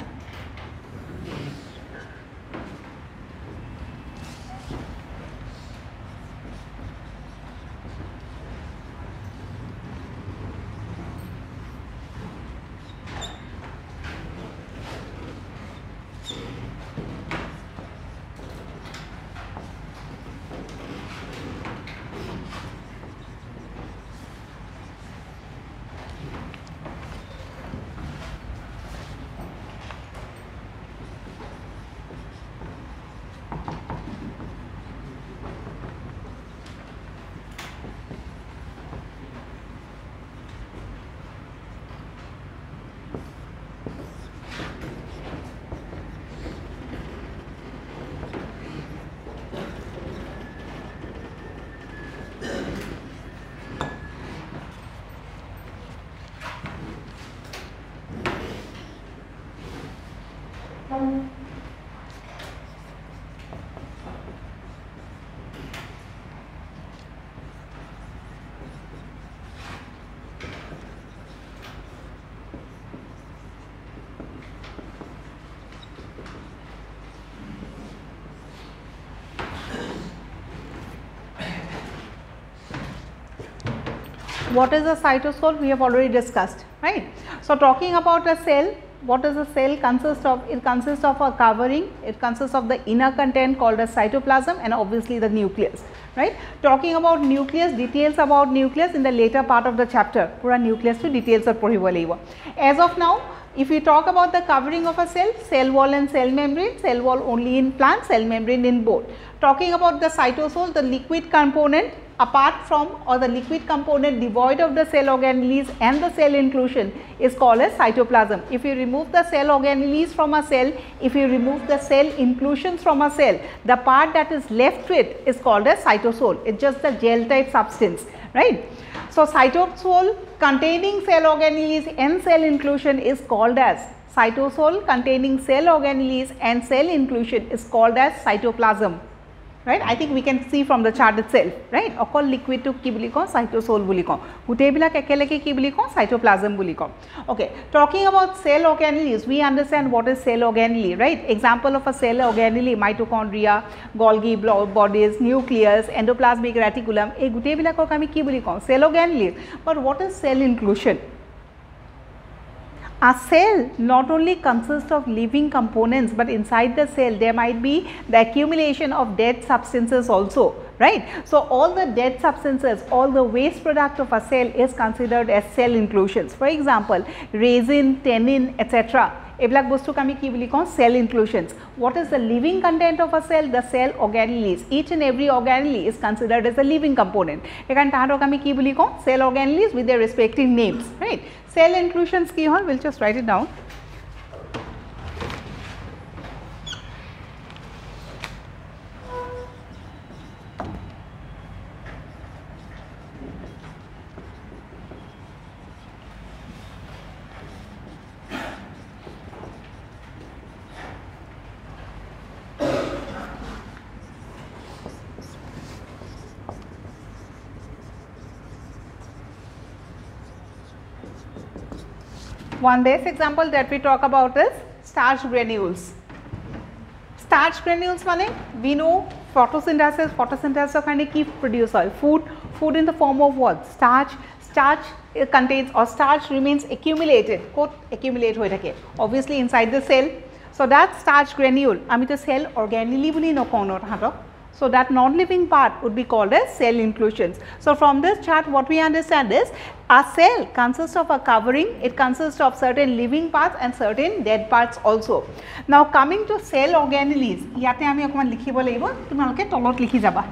What is a cytosol? We have already discussed, right? So talking about a cell, what does a cell consist of? It consists of a covering, it consists of the inner content called as cytoplasm and obviously the nucleus, right? Talking about nucleus, details about nucleus in the later part of the chapter, pura nucleus to details of poribo laibo. As of now, if we talk about the covering of a cell, cell wall and cell membrane, cell wall only in plant, cell membrane in both. Talking about the cytosol, the liquid component apart from or the liquid component devoid of the cell organelles and the cell inclusion is called as cytoplasm. If you remove the cell organelles from a cell, if you remove the cell inclusions from a cell, the part that is left with is called as cytosol. It's just the gel type substance, right? So cytosol containing cell organelles and cell inclusion is called as cytosol containing cell organelles and cell inclusion is called as cytoplasm. Right? I think we can see from the chart itself, right? Okol liquid to ki buli ko cytosol buli ko. Gutei bilak ekeleke ki buli ko cytoplasm buli ko. Okay, talking about cell organelles, we understand what is cell organelle, right? Example of a cell organelle: mitochondria, Golgi bodies, nucleus, endoplasmic reticulum. E gutei bilakok ami ki buli ko cell organelle. But what is cell inclusion? A cell not only consists of living components, but inside the cell there might be the accumulation of dead substances also, right? So all the dead substances, all the waste product of a cell is considered as cell inclusions. For example, resin, tannin, et cetera. Eblak bostu kami ki buli kon cell inclusions. What is the living content of a cell? The cell organelles. Each and every organelle is considered as a living component. Ekan taharo kami ki buli kon cell organelles with their respective names, right? Cell inclusions ki hol, we'll just write it down. One base example that we talk about is starch granules. Starch granules mane we know photosynthesis, photosynthesis karone ki produce hoy food, food in the form of what? Starch. Starch contains or starch remains accumulated. Kot accumulate hoy thake obviously inside the cell. So that starch granule ami to cell organelle boli nokono tahatok So that non-living part would be called as cell inclusions. So from this chart what we understand is a cell consists of a covering, it consists of certain living parts and certain dead parts also. Now coming to cell organelles, yate ami okman likhibo lagibo, tumaloke tolot likhi jaba.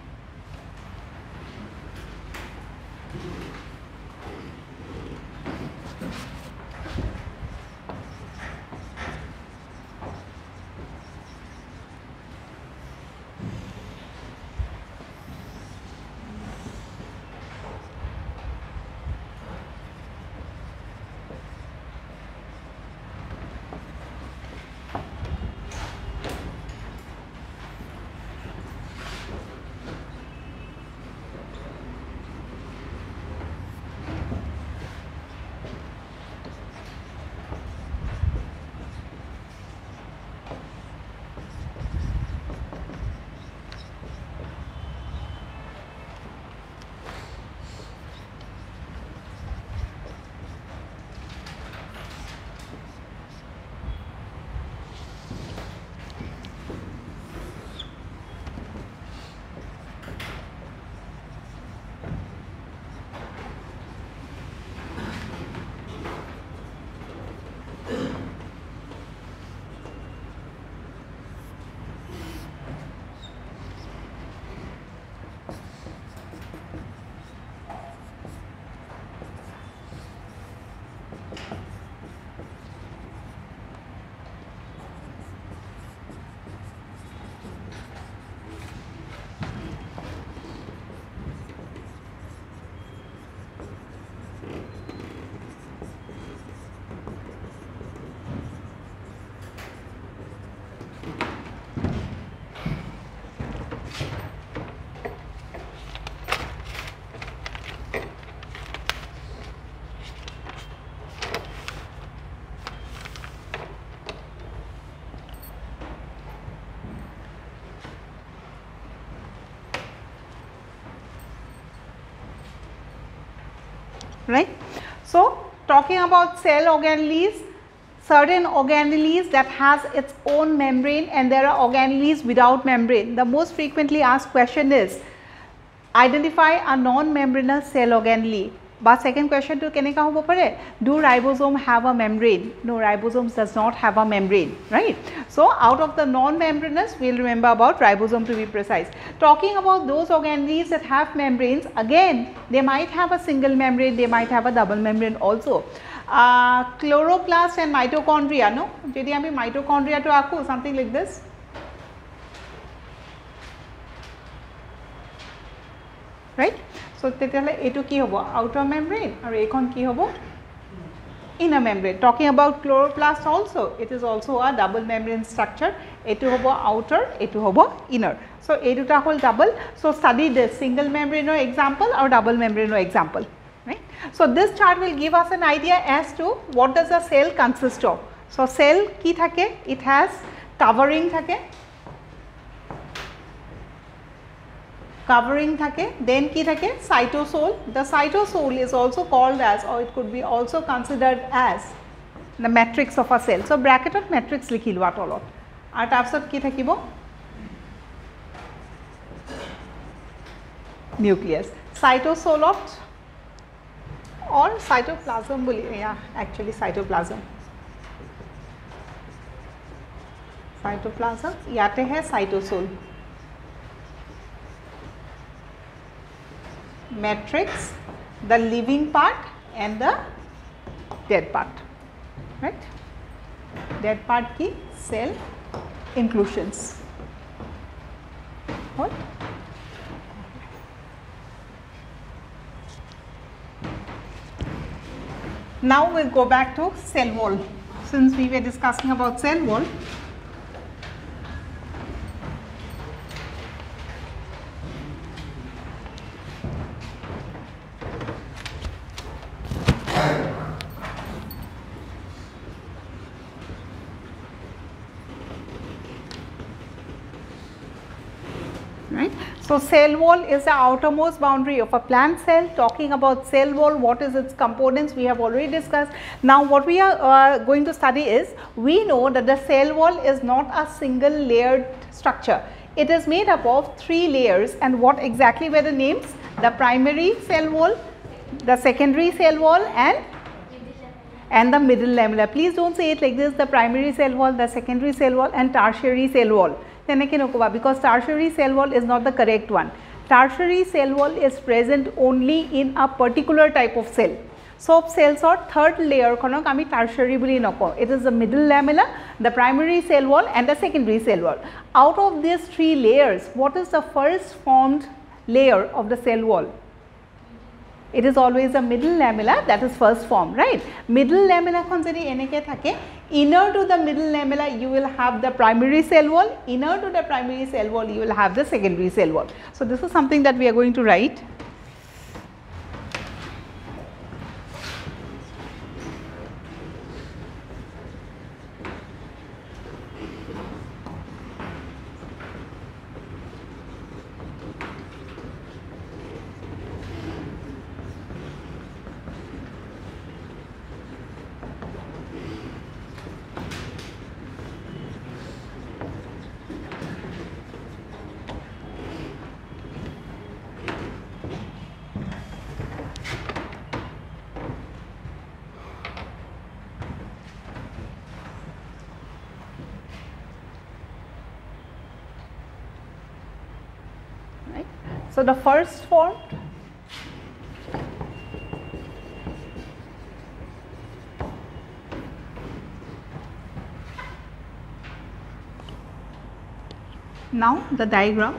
Right. So talking about cell organelles, certain organelles that has its own membrane and there are organelles without membrane. The most frequently asked question is identify a non-membranous cell organelle. But second question to keneka hobo pare, do ribosome have a membrane? No, ribosomes does not have a membrane, right? So out of the non-membranous, we will remember about ribosome to be precise. Talking about those organelles that have membranes, again they might have a single membrane, they might have a double membrane also. Uh, chloroplast and mitochondria, no? Jodi ami mitochondria to aku, something like this. Right? So tetiyale etu ki hobo outer membrane or ekon ki hobo inner membrane. Talking about chloroplast also, it is also a double membrane structure. Etu hobo outer, etu hobo inner. So e duta hol double. So study this single membrane or example or double membrane or example. Right? So this chart will give us an idea as to what does a cell consist of. So cell ki thake, it has covering thake. Covering thake, then ki thake cytosol. The cytosol is also called as, or it could be also considered as the matrix of a cell. So bracketed matrix likhi lua tolot. Ar tarpisot ki thakibo nucleus. Cytosolot or cytoplasm boli, yeah, actually cytoplasm. Cytoplasm yate hai cytosol. Matrix, the living part and the dead part, right? Dead part ki cell inclusions. What? Now we'll go back to cell wall. Since we were discussing about cell wall, so cell wall is the outermost boundary of a plant cell. Talking about cell wall, what is its components, we have already discussed. Now what we are uh, going to study is, we know that the cell wall is not a single layered structure. It is made up of three layers, and what exactly were the names? The primary cell wall, the secondary cell wall, and and the middle lamella. Please don't say it like this: the primary cell wall, the secondary cell wall, and tertiary cell wall. Because tertiary cell wall is not the correct one. Tertiary cell wall is present only in a particular type of cell. Soap cells or third layer konok ami tertiary boli noko. It is the middle lamella, the primary cell wall, and the secondary cell wall. Out of these three layers, what is the first formed layer of the cell wall? It is always the middle lamella that is first formed, right? Middle lamella kon jodi eneke thake, inner to the middle lamella you will have the primary cell wall, inner to the primary cell wall you will have the secondary cell wall. So this is something that we are going to write. So the first formed now the diagram.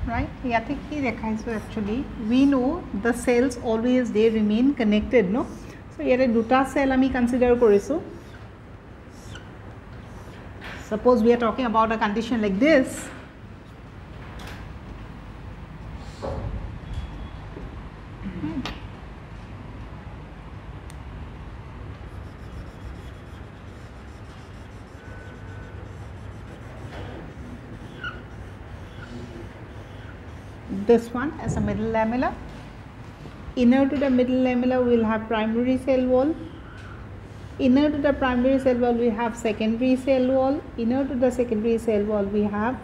right? Yate ki dekhaisu actually. We know the cells always they remain connected, no? So yate duta cell ami consider korisu. Suppose we are talking about a condition like this. This one as a middle lamella. Inner to the middle lamella we will have primary cell wall. Inner to the primary cell wall we have secondary cell wall. Inner to the secondary cell wall we have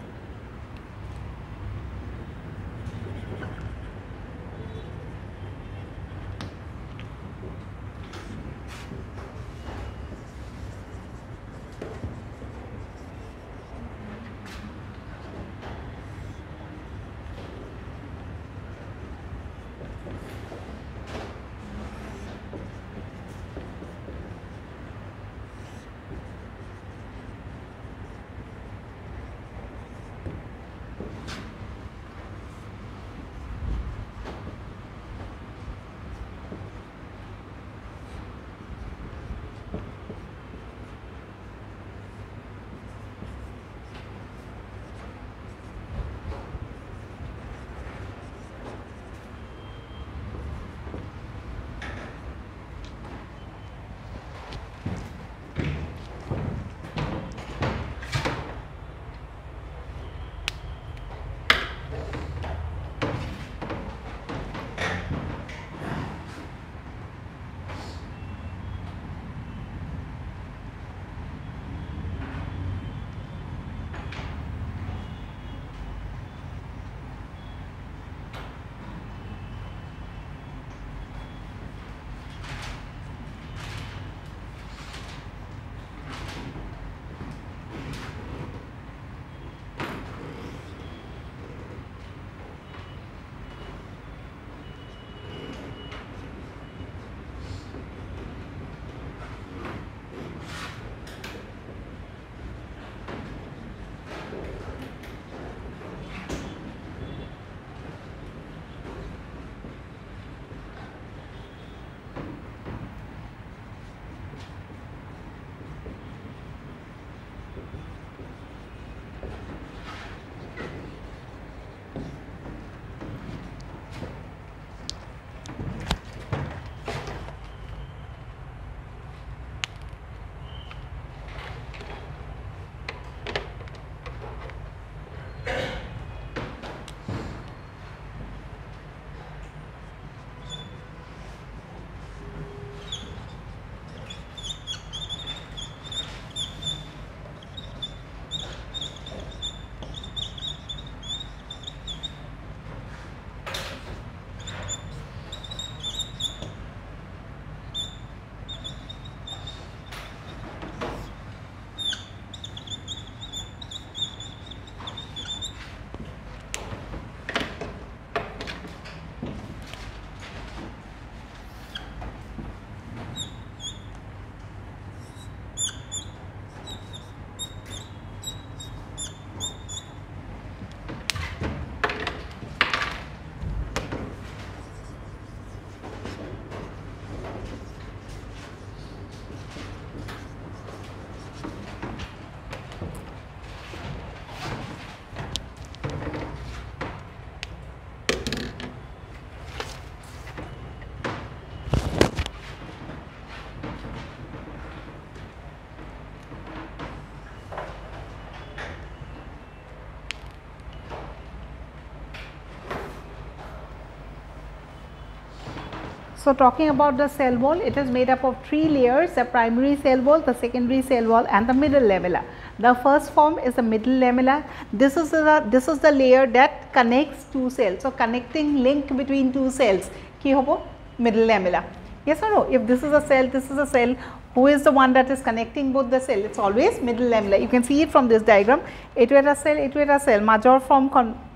So, talking about the cell wall, it is made up of three layers: the primary cell wall, the secondary cell wall and the middle lamella. The first form is the middle lamella. This is the this is the layer that connects two cells. So, connecting link between two cells ki hobo middle lamella. Yes or no? If this is a cell, this is a cell, who is the one that is connecting both the cell? It's always middle lamella. You can see it from this diagram. Etu eta cell, etu eta cell, major form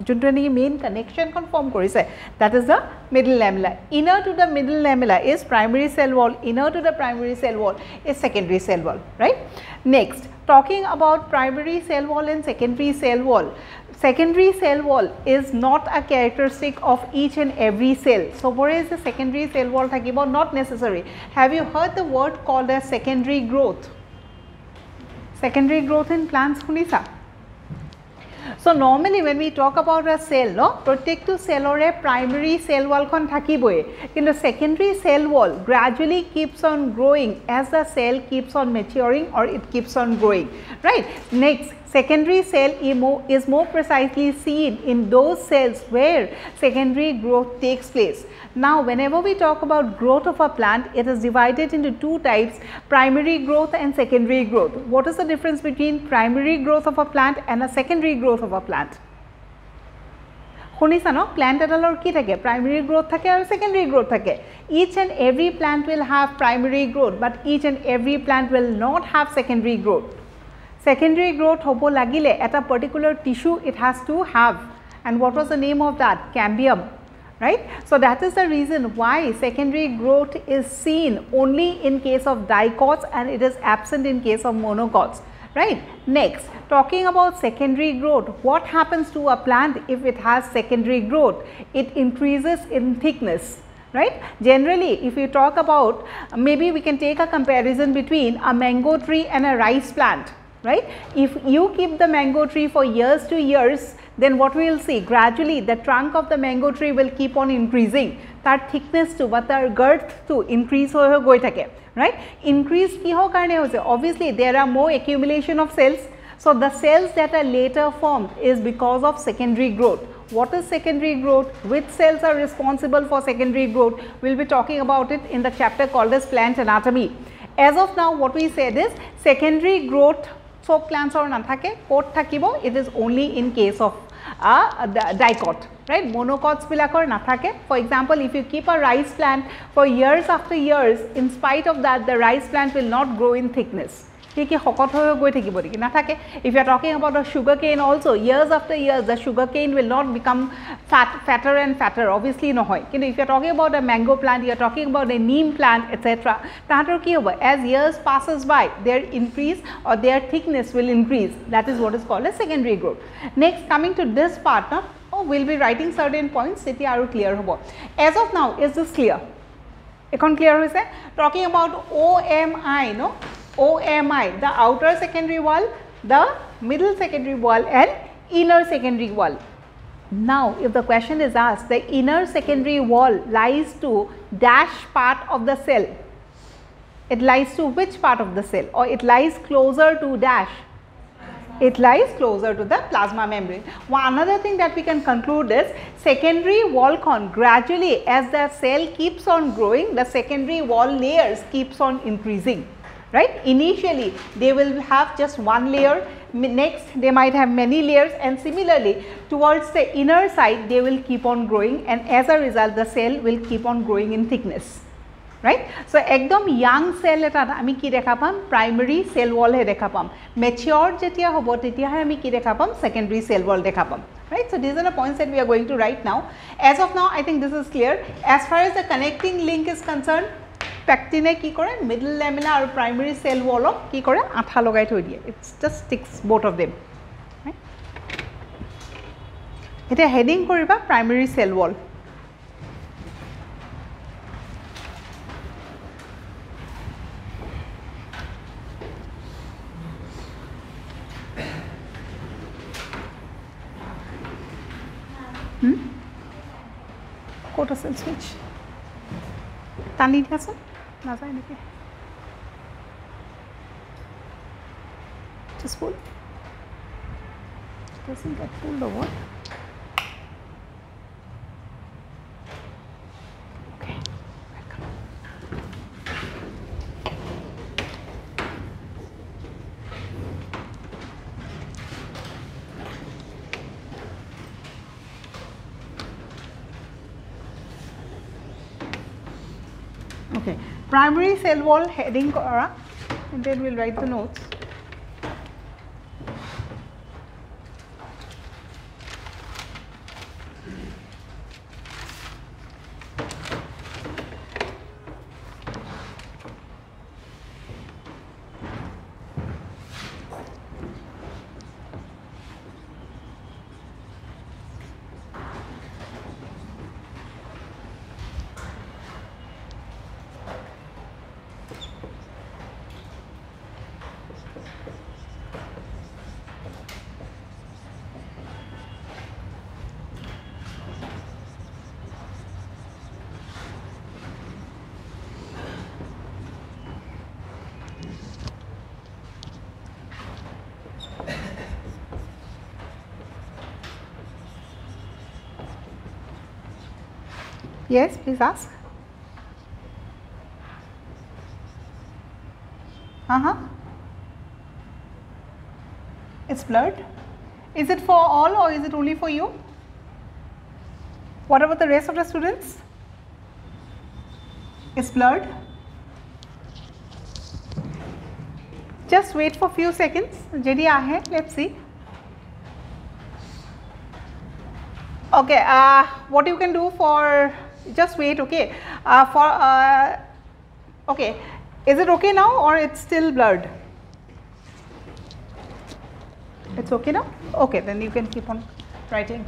যোনটো নেকি main কানেকশ্যনখন form কৰিছে, that is the middle lamella. Inner to the middle lamella is primary cell wall, inner to the primary cell wall is secondary cell wall, right? Next, talking about primary cell wall and secondary cell wall. Secondary cell wall is not a characteristic of each and every cell. So, where is the secondary cell wall thakibo? Not necessary. Have you heard the word called as secondary growth? Secondary growth in plants hunisa. So, normally when we talk about a cell, no, protective cell or a primary cell wall kon thakiboe. In the secondary cell wall gradually keeps on growing as the cell keeps on maturing or it keeps on growing, right? Next, secondary cell is more precisely seen in those cells where secondary growth takes place. Now, whenever we talk about growth of a plant, it is divided into two types, primary growth and secondary growth. What is the difference between primary growth of a plant and a secondary growth of a plant? শুনিছা ন, plant এডালৰ কি থাকে, primary growth থাকে আৰু secondary growth থাকে. Each and every plant will have primary growth, but each and every plant will not have secondary growth. Secondary growth hobo lagile at a particular tissue it has to have, and what was the name of that? Cambium, right? So, that is the reason why secondary growth is seen only in case of dicots and it is absent in case of monocots, right? Next, talking about secondary growth, what happens to a plant if it has secondary growth? It increases in thickness, right? Generally, if you talk about, maybe we can take a comparison between a mango tree and a rice plant, right? If you keep the mango tree for years to years, then what we will see, gradually the trunk of the mango tree will keep on increasing, tar thickness to but tar girth to increase hoy hoy goi thake, right? Increase ki ho karone hoise, obviously there are more accumulation of cells. So, the cells that are later formed is because of secondary growth. What is secondary growth? Which cells are responsible for secondary growth? We will be talking about it in the chapter called as plant anatomy. As of now, what we said is secondary growth so plants or nathake, kot thakibo, it is only in case of a uh, dicot, right? Monocots bilakor nathake. For example, if you keep a rice plant for years after years, in spite of that the rice plant will not grow in thickness. If you are talking about a sugar cane also, years after years the sugar cane will not become fat, fatter and fatter, obviously no hoy. If you are talking about a mango plant, you are talking about a neem plant, et cetera. As years passes by, their increase or their thickness will increase. That is what is called as secondary growth. Next, coming to this part, no? Oh, we will be writing certain points, seti aru clear hobo. As of now, is this clear? Ekon clear hoise? Talking about O M I, no? O M I, the outer secondary wall, the middle secondary wall and inner secondary wall. Now, if the question is asked, the inner secondary wall lies to dash part of the cell, it lies to which part of the cell, or it lies closer to dash? It lies closer to the plasma membrane. One another thing that we can conclude is secondary wall con gradually as the cell keeps on growing, the secondary wall layers keeps on increasing. Right? Initially, they will have just one layer, next they might have many layers, and similarly towards the inner side they will keep on growing, and as a result the cell will keep on growing in thickness. Right? So, ekdom young cell eta ami ki dekha pam, primary cell wall he dekha pam. Mature jetia hobo tetia ami ki dekha pam, secondary cell wall dekha pam. Right? So, these are the points that we are going to write now. As of now, I think this is clear. As far as the connecting link is concerned, pectin ki kore middle lamella or primary cell wall of ki kore atha logai thoi diye, it just sticks both of them, right? Eta heading koriba primary cell wall. Hmm? Quota cell switch. Tani diason? Naza enike. Just pull. Doesn't get pulled over. Okay. Welcome. Okay, primary cell wall heading kora, and then we will write the notes. Yes, please ask. Uh-huh. It's blurred. Is it for all or is it only for you? What about the rest of the students? It's blurred. Just wait for few seconds. Jadi aahe, let's see. Okay, uh, what you can do for, just wait, okay. Uh, for, uh, okay, is it okay now or it's still blurred? It's okay now? Okay, then you can keep on writing.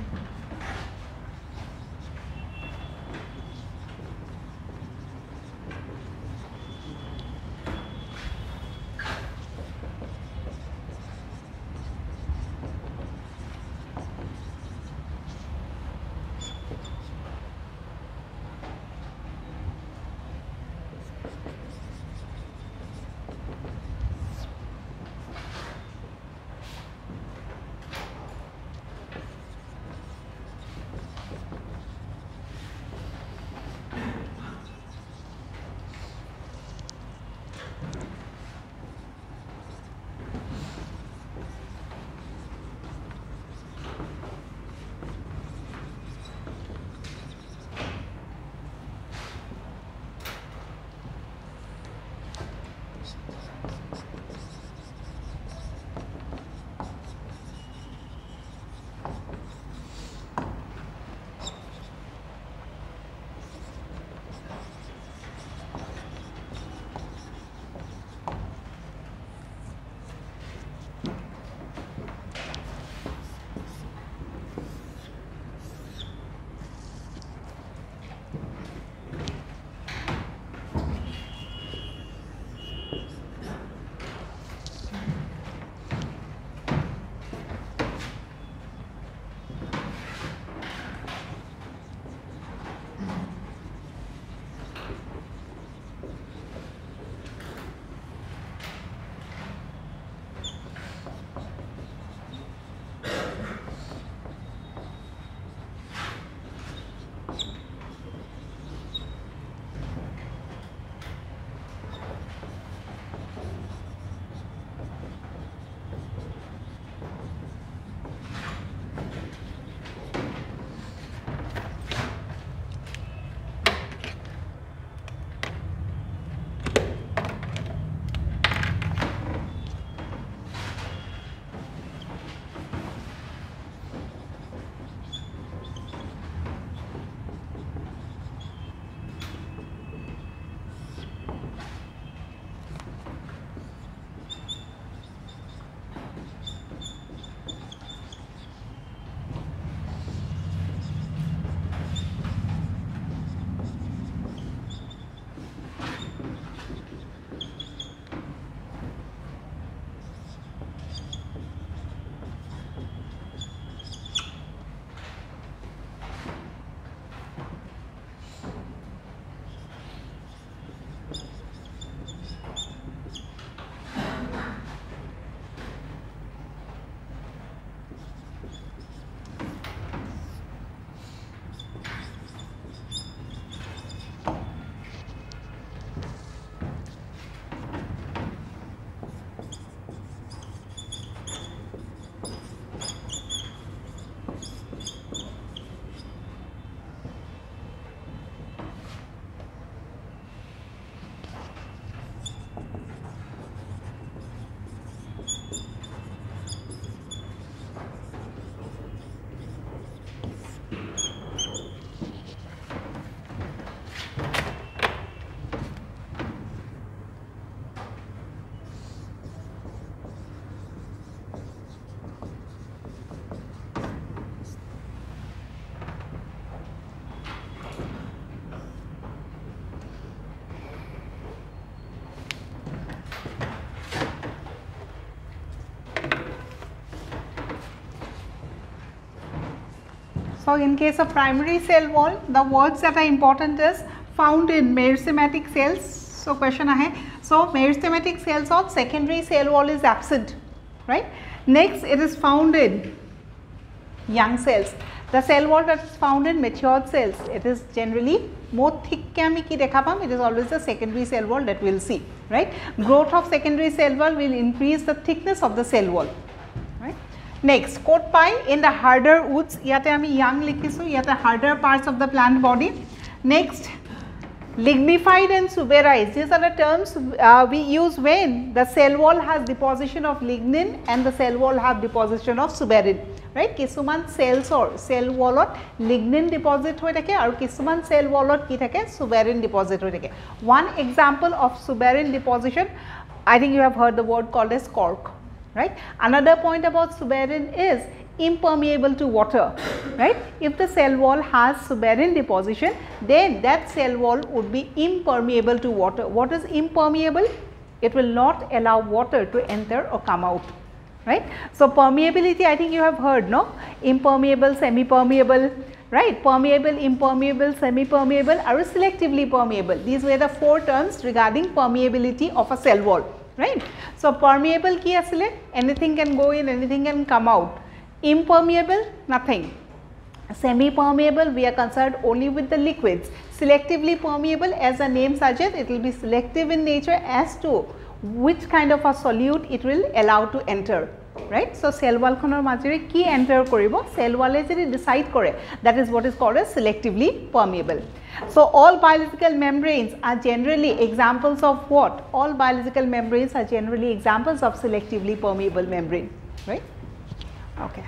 So, in case of primary cell wall, the words that are important is found in meristematic cells. So, question ahe. So, meristematic cells of secondary cell wall is absent, right. Next, it is found in young cells. The cell wall that is found in matured cells, it is generally more thick. It is always the secondary cell wall that we will see, right. Growth of secondary cell wall will increase the thickness of the cell wall, right. Next, quote pi in the harder woods, yate ami young likhisu, yate harder parts of the plant body. Next, lignified and suberized, these are the terms uh, we use when the cell wall has deposition of lignin and the cell wall have deposition of suberin, right. Kisuman cells or cell wallot lignin deposit hoi thake aru kisuman cell wallot ki thake suberin deposit hoi thake. One example of suberin deposition, I think you have heard the word called as cork, right. Another point about suberin is impermeable to water, right. If the cell wall has suberin deposition, then that cell wall would be impermeable to water. What is impermeable? It will not allow water to enter or come out, right. So, permeability, I think you have heard, no, impermeable, semi-permeable, right, permeable, impermeable, semi-permeable or selectively permeable. These were the four terms regarding permeability of a cell wall, right. So, permeable ki asile, anything can go in, anything can come out. Impermeable, nothing. Semi-permeable, we are concerned only with the liquids. Selectively permeable, as the name suggests, it will be selective in nature as to which kind of a solute it will allow to enter, right. So, cell wall khonor majore ki enter koribo, cell wall e jodi decide kore, that is what is called as selectively permeable. So, all biological membranes are generally examples of what? All biological membranes are generally examples of selectively permeable membrane, right. Okay.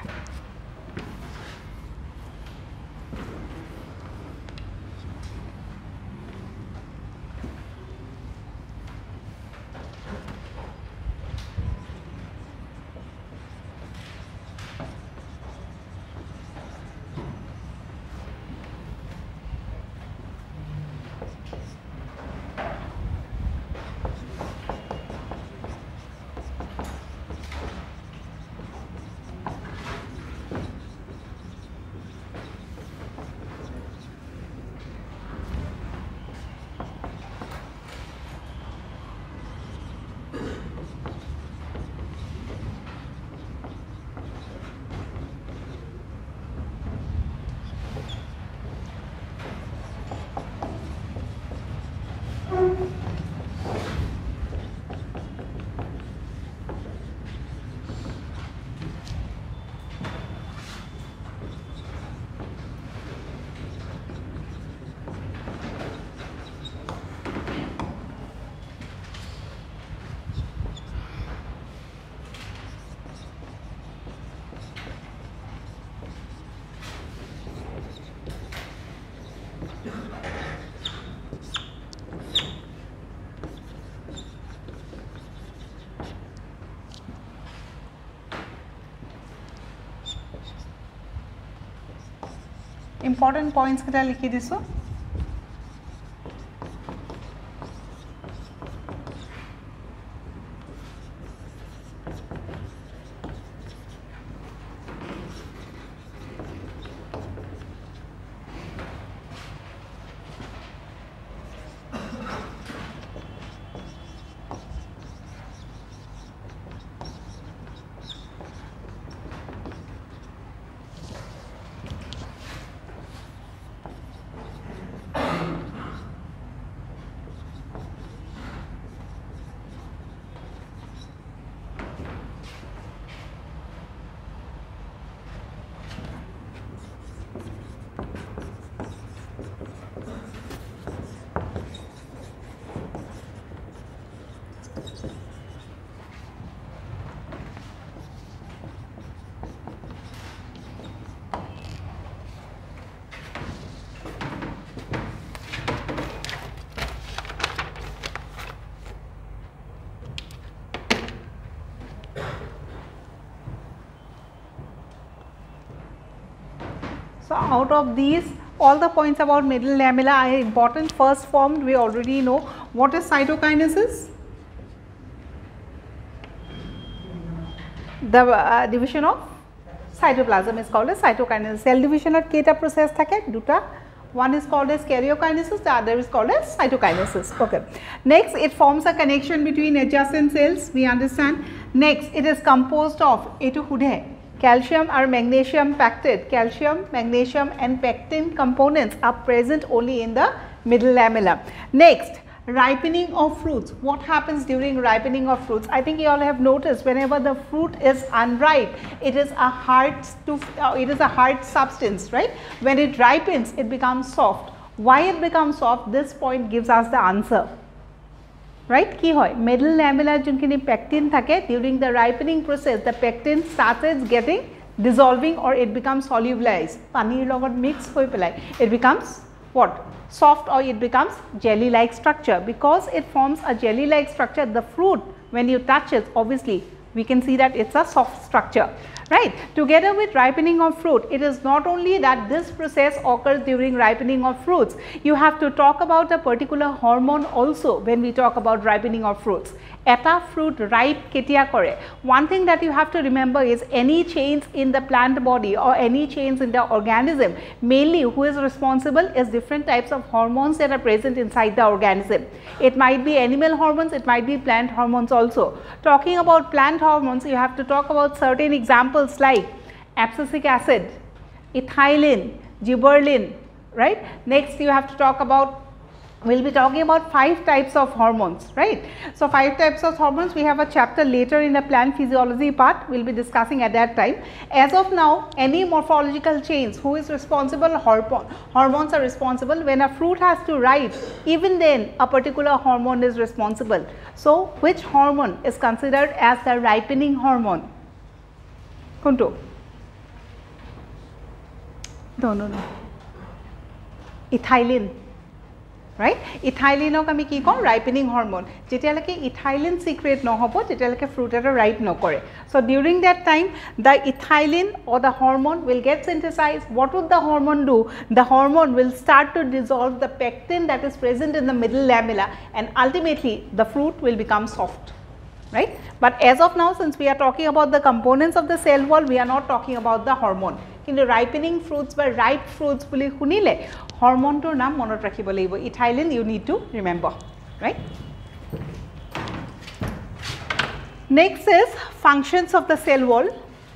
Important points kita likhi diso. So, out of these all the points about middle lamella are important. First formed we already know. What is cytokinesis? The uh, division of cytoplasm is called as cytokinesis. Cell division at keta process thake duta. One is called as karyokinesis, the other is called as cytokinesis. Okay. Next, it forms a connection between adjacent cells. We understand. Next, it is composed of etu hudhe calcium or magnesium pectin. Calcium, magnesium, and pectin components are present only in the middle lamella. Next, ripening of fruits. What happens during ripening of fruits? I think you all have noticed whenever the fruit is unripe, it is a hard to uh, it is a hard substance, right? When it ripens, it becomes soft. Why it becomes soft? This point gives us the answer, right? Ki hoy middle lamella jonkini pectin thake, during the ripening process the pectin starts getting dissolving or it becomes solubilized. Panir logot mix hoi pelai it becomes what? Soft, or it becomes jelly like structure. Because it forms a jelly like structure, the fruit when you touch it, obviously we can see that it's a soft structure, right? Together with ripening of fruit, it is not only that this process occurs during ripening of fruits, you have to talk about a particular hormone also when we talk about ripening of fruits. Eta fruit ripe ketia kore. One thing that you have to remember is any change in the plant body or any change in the organism, mainly who is responsible is different types of hormones that are present inside the organism. It might be animal hormones, it might be plant hormones also. Talking about plant hormones, you have to talk about certain examples like abscisic acid, ethylene, gibberellin, right? Next you have to talk about, we will be talking about five types of hormones, right? So, five types of hormones, we have a chapter later in the plant physiology part, we will be discussing at that time. As of now, any morphological change, who is responsible? Hormone. Hormones are responsible. When a fruit has to ripe, even then a particular hormone is responsible. So, which hormone is considered as the ripening hormone? Kuntu? No, no, no. Ethylene. Right? Ethylene ok ami ki kom ripening hormone. Jetialeke ethylene secrete no hobo, jetialeke fruit eta ripe no kore. So during that time, the ethylene or the hormone will get synthesized. What would the hormone do? The hormone will start to dissolve the pectin that is present in the middle lamella, and ultimately the fruit will become soft, right? But as of now, since we are talking about the components of the cell wall, we are not talking about the hormone. কিন্তু ripening fruits বা ripe fruits বুলি শুনিলে হৰমনটোৰ নাম মনত ৰাখিব লাগিব. Ethylene you need to remember, right? Next is functions of the cell wall.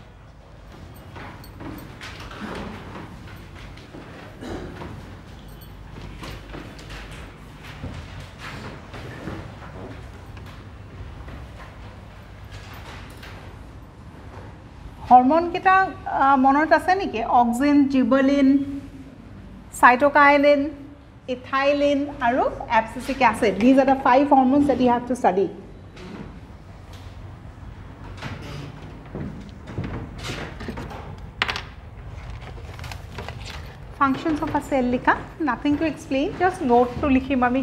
Hormone kita uh, monot ase niki? Auxin, gibberellin, cytokinin, ethylene, aru abscisic acid. These are the five hormones that you have to study. Functions of a cell likha, nothing to explain, just note to likhi mami.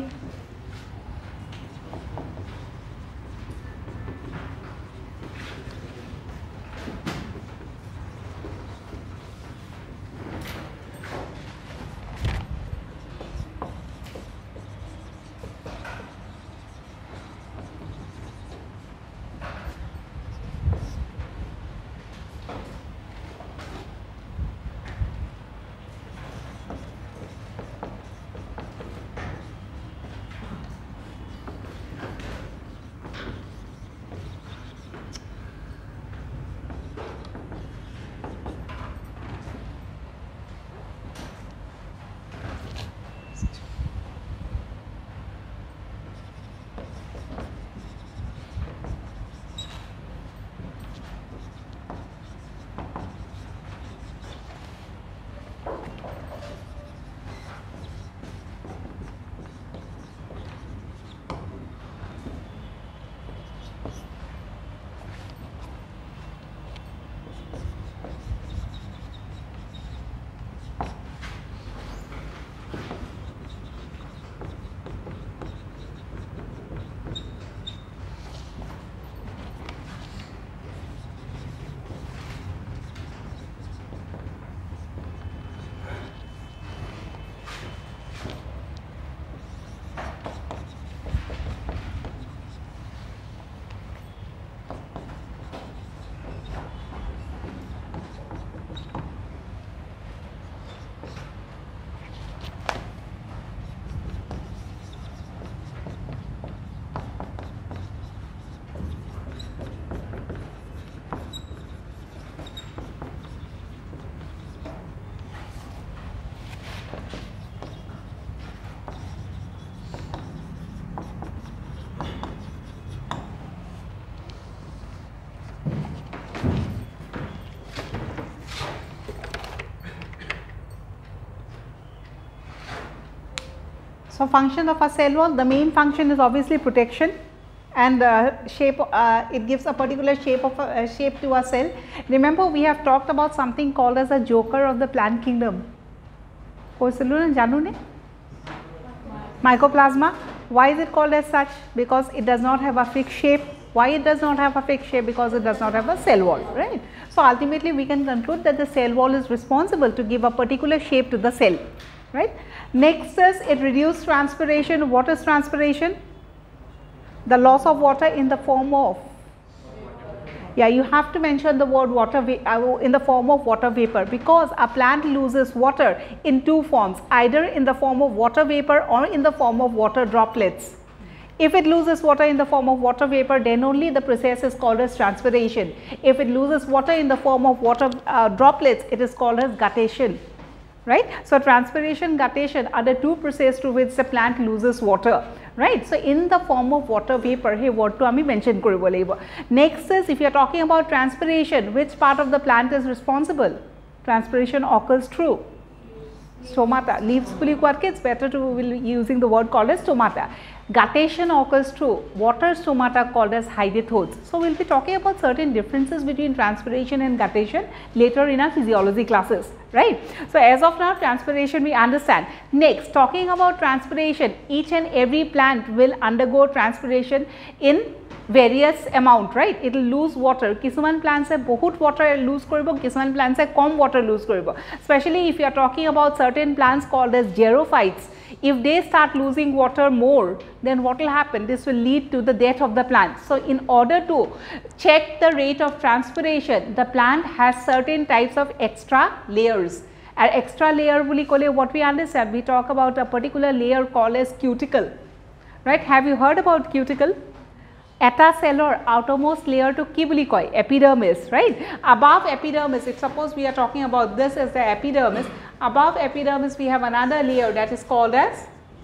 So, function of a cell wall, the main function is obviously protection, and uh, shape, uh, it gives a particular shape of a, uh, shape to a cell. Remember, we have talked about something called as a joker of the plant kingdom. Mycoplasma. Why is it called as such? Because it does not have a fixed shape. Why it does not have a fixed shape? Because it does not have a cell wall, right? So, ultimately we can conclude that the cell wall is responsible to give a particular shape to the cell, right? Next is it reduces transpiration. What is transpiration? The loss of water in the form of, yeah, you have to mention the word water in the form of water vapor, because a plant loses water in two forms, either in the form of water vapor or in the form of water droplets. If it loses water in the form of water vapor, then only the process is called as transpiration. If it loses water in the form of water uh, droplets, it is called as guttation, right? So, transpiration, guttation are the two processes through which the plant loses water, right? So, in the form of water vapor, hey, what to ami mention koribo lagibo. Next is, if you are talking about transpiration, which part of the plant is responsible? Transpiration occurs through stomata. Leaves fully quad kids, better to will using the word called as stomata. Guttation occurs through water stomata called as hydatodes. So, we will be talking about certain differences between transpiration and guttation later in our physiology classes, right. So, as of now transpiration we understand. Next, talking about transpiration, each and every plant will undergo transpiration in various amount, right. It will lose water. Kisuman plants e bahut water lose koribo, kisuman plants e kom water lose koribo. Especially if you are talking about certain plants called as xerophytes. If they start losing water more, then what will happen? This will lead to the death of the plant. So, in order to check the rate of transpiration, the plant has certain types of extra layers. An extra layer, what we understand, we talk about a particular layer called as cuticle, right. Have you heard about cuticle? Eta cellar outermost layer to ki boli koi, epidermis, right. Above epidermis, if suppose we are talking about this as the epidermis, above epidermis we have another layer that is called as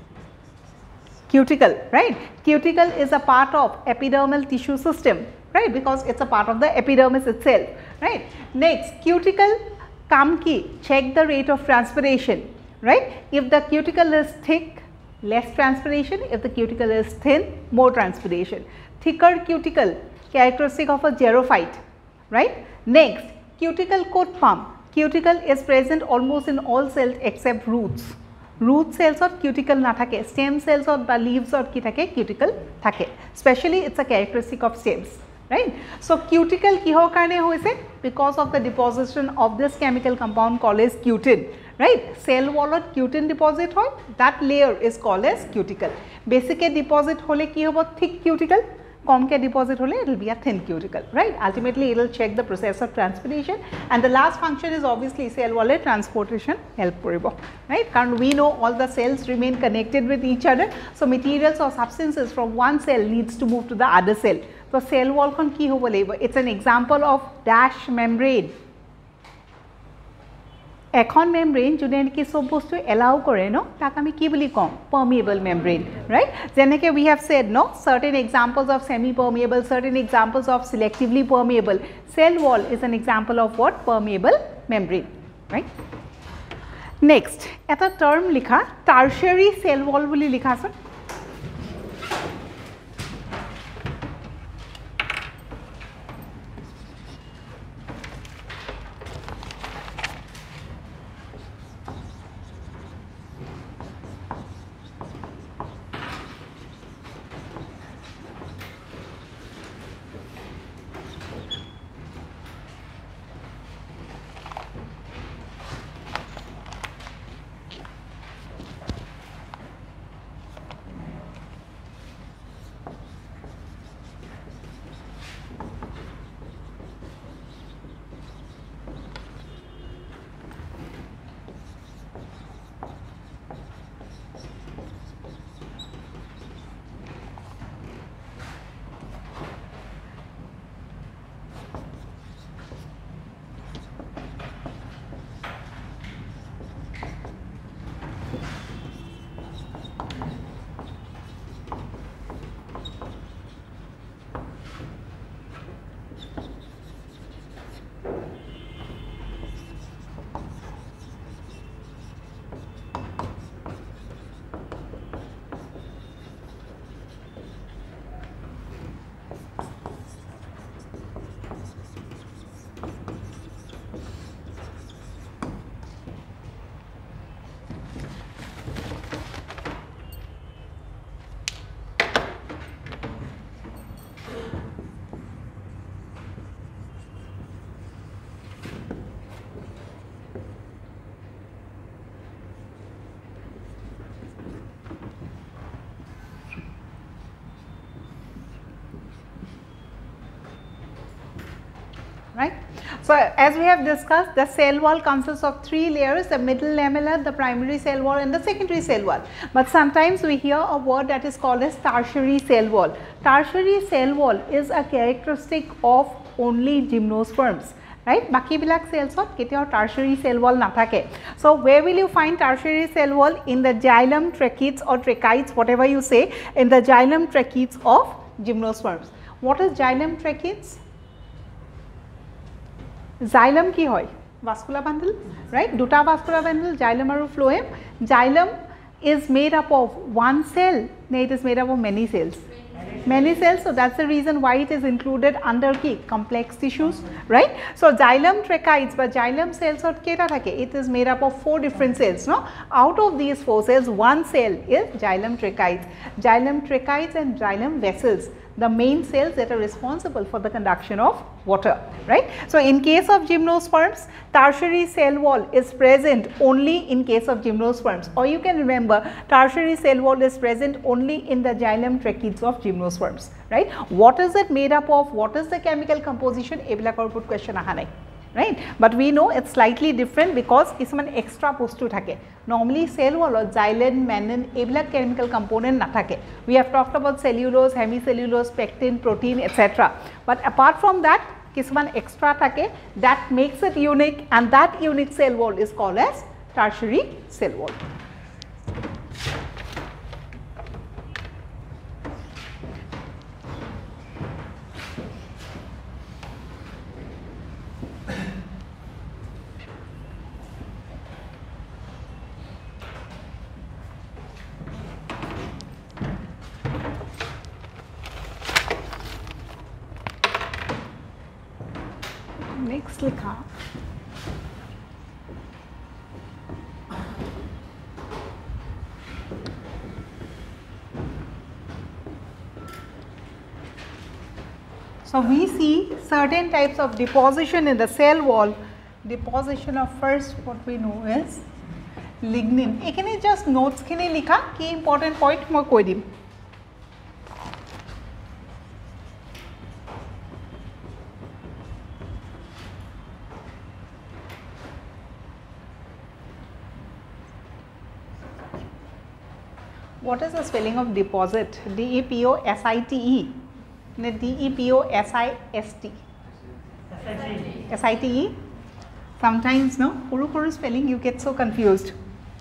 cuticle, right. Cuticle is a part of epidermal tissue system, right, because it is a part of the epidermis itself, right. Next, cuticle kam ki, check the rate of transpiration, right. If the cuticle is thick, less transpiration. If the cuticle is thin, more transpiration. Thicker cuticle, characteristic of a xerophyte, right. Next, cuticle coat pump. Cuticle is present almost in all cells except roots. Root cells or cuticle na thake, stem cells or the leaves or ki thake, cuticle thake. Especially it is a characteristic of stems, right. So, cuticle kihor karone hoise? Because of the deposition of this chemical compound called as cutin, right. Cell wall or cutin deposit hoy, that layer is called as cuticle. Basic deposit hole ki hobo? Thick cuticle. Com ke deposit hole, it will be a thin cuticle, right. Ultimately, it will check the process of transpiration, and the last function is obviously cell wall transportation help koribo, right. Karon we know all the cells remain connected with each other. So, materials or substances from one cell needs to move to the other cell. So, cell wall kon ki hobo laibo? It is an example of dash membrane. Ekhon membrane jodi enki sob bostu allow kore no, tak ami ki boli kom? Permeable membrane, right. Jeneke we have said no, certain examples of semi permeable, certain examples of selectively permeable. Cell wall is an example of what? Permeable membrane, right. Next, eta term likha tertiary cell wall boli likha ase. So, as we have discussed, the cell wall consists of three layers, the middle lamella, the primary cell wall and the secondary cell wall. But sometimes we hear a word that is called as tertiary cell wall. Tertiary cell wall is a characteristic of only gymnosperms. Right, baki bilak cells ot ketiyao tertiary cell wall nathake. So where will you find tertiary cell wall? In the xylem, tracheids or tracheids, whatever you say, in the xylem, tracheids of gymnosperms. What is xylem, tracheids? Xylem ki hoy? Vascular bundle, right? Duta vascular bundle, xylem aru phloem. Xylem is made up of one cell, no, it is made up of many cells. Many cells, so that's the reason why it is included under key complex tissues, right? So xylem tracheids, but xylem cells or keta thake, it is made up of four different cells, no? Out of these four cells, one cell is xylem tracheids. Xylem tracheids and xylem vessels, the main cells that are responsible for the conduction of water, right? So in case of gymnosperms, tertiary cell wall is present only in case of gymnosperms, or you can remember tertiary cell wall is present only in the xylem tracheids of gymnosperms, right? What is it made up of? What is the chemical composition? Ebilakor put question aha nai, right? But we know it's slightly different because kisuman extra postu thake. Normally cell wall or xylem, mannan, ebilak chemical component nathake. We have talked about cellulose, hemicellulose, pectin, protein, et cetera. But apart from that, kisuman extra thake, that makes it unique, and that unique cell wall is called as tertiary cell wall. Next likha. So we see certain types of deposition in the cell wall. Deposition of first what we know is lignin. Ekhine just notes khini likha, ki important point moi koi dim. What is the spelling of deposit? D E P O S I T E. D E P O S I S T. S I T E. Sometimes, no, kuru kuru spelling you get so confused.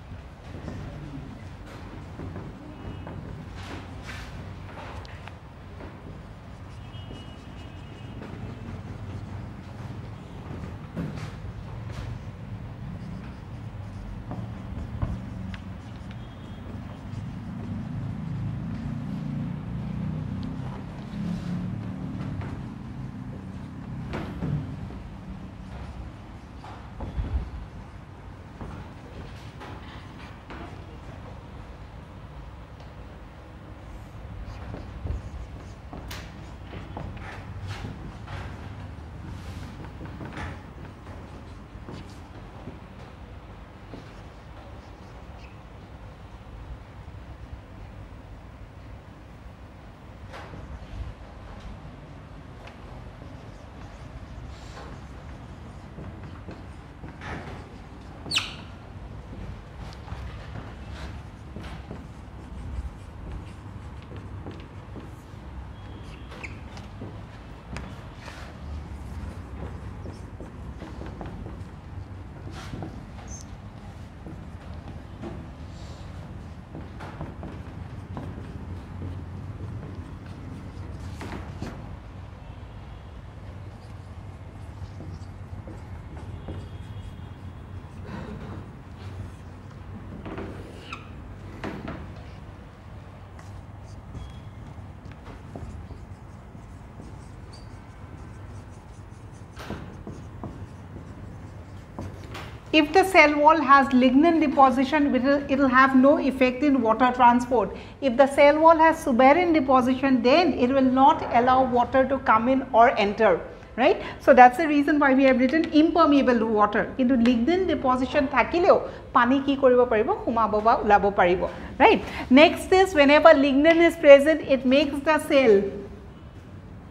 If the cell wall has lignin deposition, it will have no effect in water transport. If the cell wall has suberin deposition, then it will not allow water to come in or enter, right? So that's the reason why we have written impermeable to water. Into lignin deposition thakileo pani ki koribo paribo, humabo ba ulabo paribo, right? Next is whenever lignin is present, it makes the cell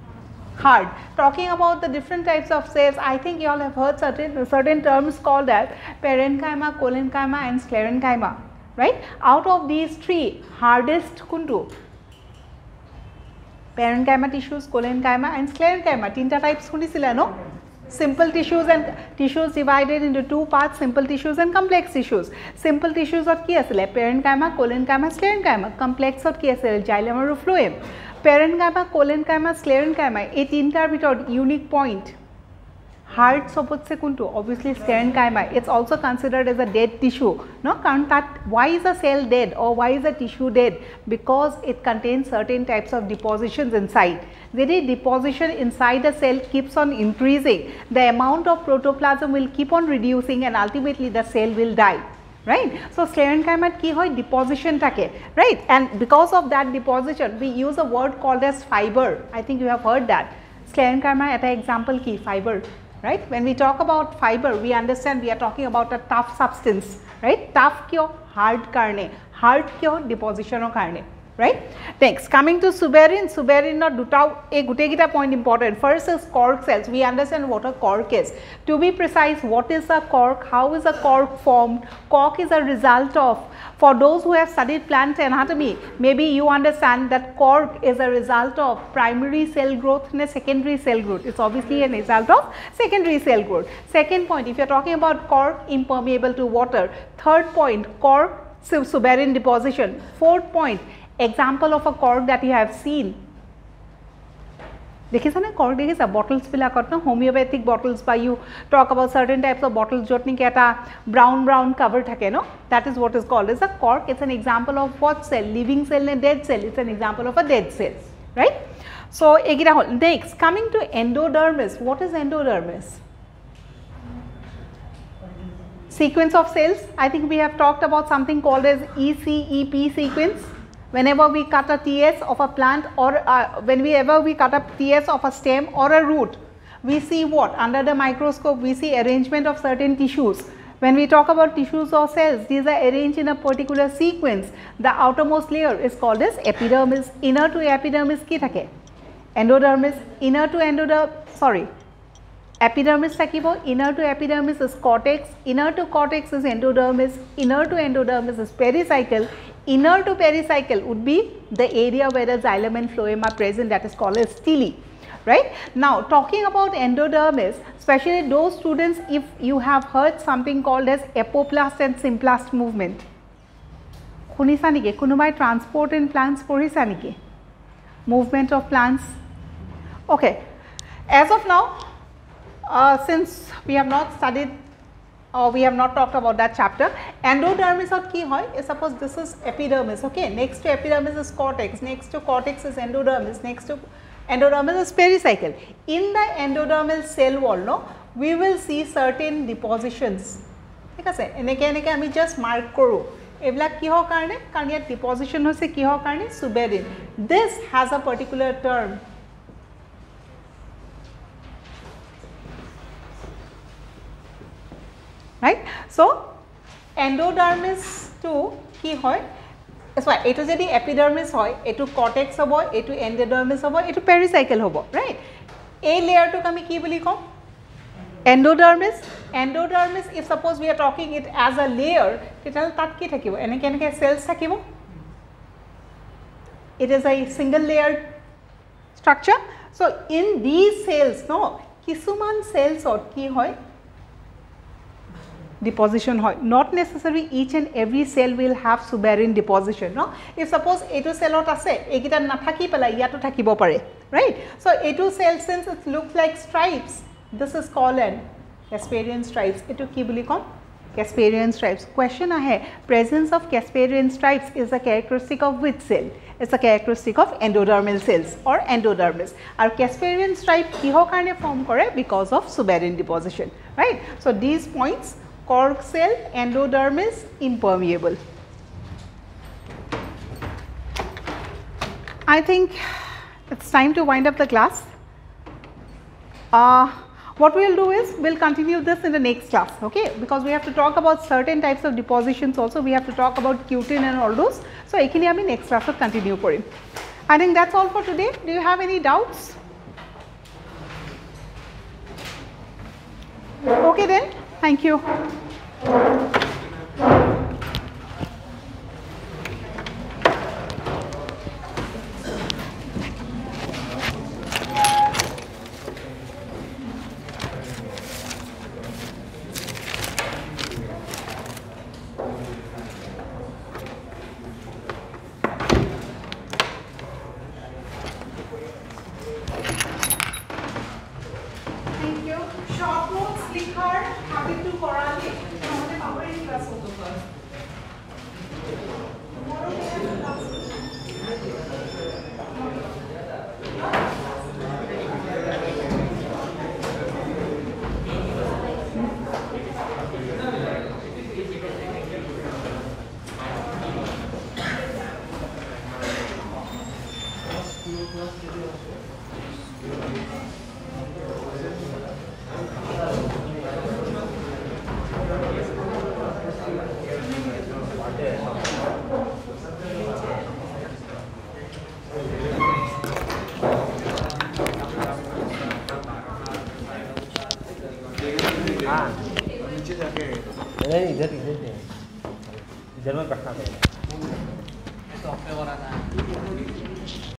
hard. Talking about the different types of cells, I think you all have heard certain certain terms called as parenchyma, collenchyma and sclerenchyma, right? Out of these three, hardest kuntu? Parenchyma tissues, collenchyma and sclerenchyma. Tinta types hunisila no? Simple tissues and tissues divided into two parts, simple tissues and complex tissues. Simple tissues of ki asile? Parenchyma, collenchyma, sclerenchyma. Complex of ki asile? Xylem aru phloem. Parenchyma, collenchyma, sclerenchyma. এই তিনটার ভিতর unique point. Hard sobotse kuntu? Obviously sclerenchyma. It's also considered as a dead tissue. No, karon that why is a cell dead or why is a tissue dead? Because it contains certain types of depositions inside. যদি deposition inside a cell keeps on increasing, the amount of protoplasm will keep on reducing and ultimately the cell will die. Right? So sclerenchyma ki hoy deposition take, right? And because of that deposition, we use a word called as fiber. I think you have heard that. Sclerenchyma at an example ki fiber, right? When we talk about fiber, we understand we are talking about a tough substance, right? Tough kyo? Hard karne. Hard kyo? Deposition o karne. Right? Next, coming to suberin, suberin not dutao a gutegita point important. First is cork cells. We understand what a cork is. To be precise, what is a cork? How is a cork formed? Cork is a result of, for those who have studied plant anatomy, maybe you understand that cork is a result of primary cell growth and a secondary cell growth. It's obviously a result of secondary cell growth. Second point, if you are talking about cork, impermeable to water. Third point, cork, suberin deposition. Fourth point, example of a cork that you have seen. Dekhisa na cork dekhisa bottles bilakot no homeopathic bottles by you talk about certain types of bottles jotni ki eta brown brown cover thake no, that is what is called as a cork. It's an example of what cell? Living cell and dead cell. It's an example of a dead cell, right? So egita hol. Next, coming to endodermis. What is endodermis? Sequence of cells. I think we have talked about something called as E C E P sequence. Whenever we cut a T S of a plant or uh, whenever we cut a T S of a stem or a root, we see what? Under the microscope, we see arrangement of certain tissues. When we talk about tissues or cells, these are arranged in a particular sequence. The outermost layer is called as epidermis. Inner to epidermis ki thake? Endodermis. Inner to endodermis, sorry. Epidermis thakibo, inner to epidermis is cortex, inner to cortex is endodermis, inner to endodermis is pericycle. Inner to pericycle would be the area where the xylem and phloem are present, that is called as stele, right? Now talking about endodermis, especially those students, if you have heard something called as apoplast and symplast movement. Khunisa niki? Kunubai transport in plants porisa niki? Movement of plants. Okay. As of now, uh, since we have not studied or we have not talked about that chapter, endodermis or ki hoy is, suppose this is epidermis, okay, next to epidermis is cortex, next to cortex is endodermis, next to endodermis is pericycle. In the endodermal cell wall, no, we will see certain depositions. ঠিক আছে, এনেকে এনেকে আমি just mark কৰো এবিলাক কিহৰ কাৰণে, কাৰণ ইয়াত deposition হৈছে কিহৰ কাৰণে, suberin. This has a particular term. Right? So endodermis to ki hoy, so eto jodi epidermis hoy, eto cortex hobo, eto endodermis hobo, eto pericycle hobo, right? A layer to kami ki boli kom? Endodermis. Endodermis, if suppose we are talking it as a layer, tetal tat ki thakibo, eneke eneke cells thakibo. It is a single layered structure. So in these cells, no, kisuman cells or ki hoy, deposition hoy. Not necessarily each and every cell will have suberin deposition, no. If suppose etu cellot ase ekita nathaki pela yato thakibo pare, right? So etu cell, since it looks like stripes, this is called an Casparian stripes. Etu ki boli kom? Casparian stripes. Question ahe, presence of Casparian stripes is a characteristic of which cell? It's a characteristic of endodermal cells or endodermis. Our Casparian stripe kiho karone form kore? Because of suberin deposition, right? So these points, cork cell, endodermis, impermeable. I think it's time to wind up the class. Uh, what we will do is, we will continue this in the next class, okay? Because we have to talk about certain types of depositions also, we have to talk about cutin and all those. So, ekhini ami next class will continue korim. I think that's all for today. Do you have any doubts? Okay then, thank you. नहीं इधर इधर इधर में बैठना पड़ेगा।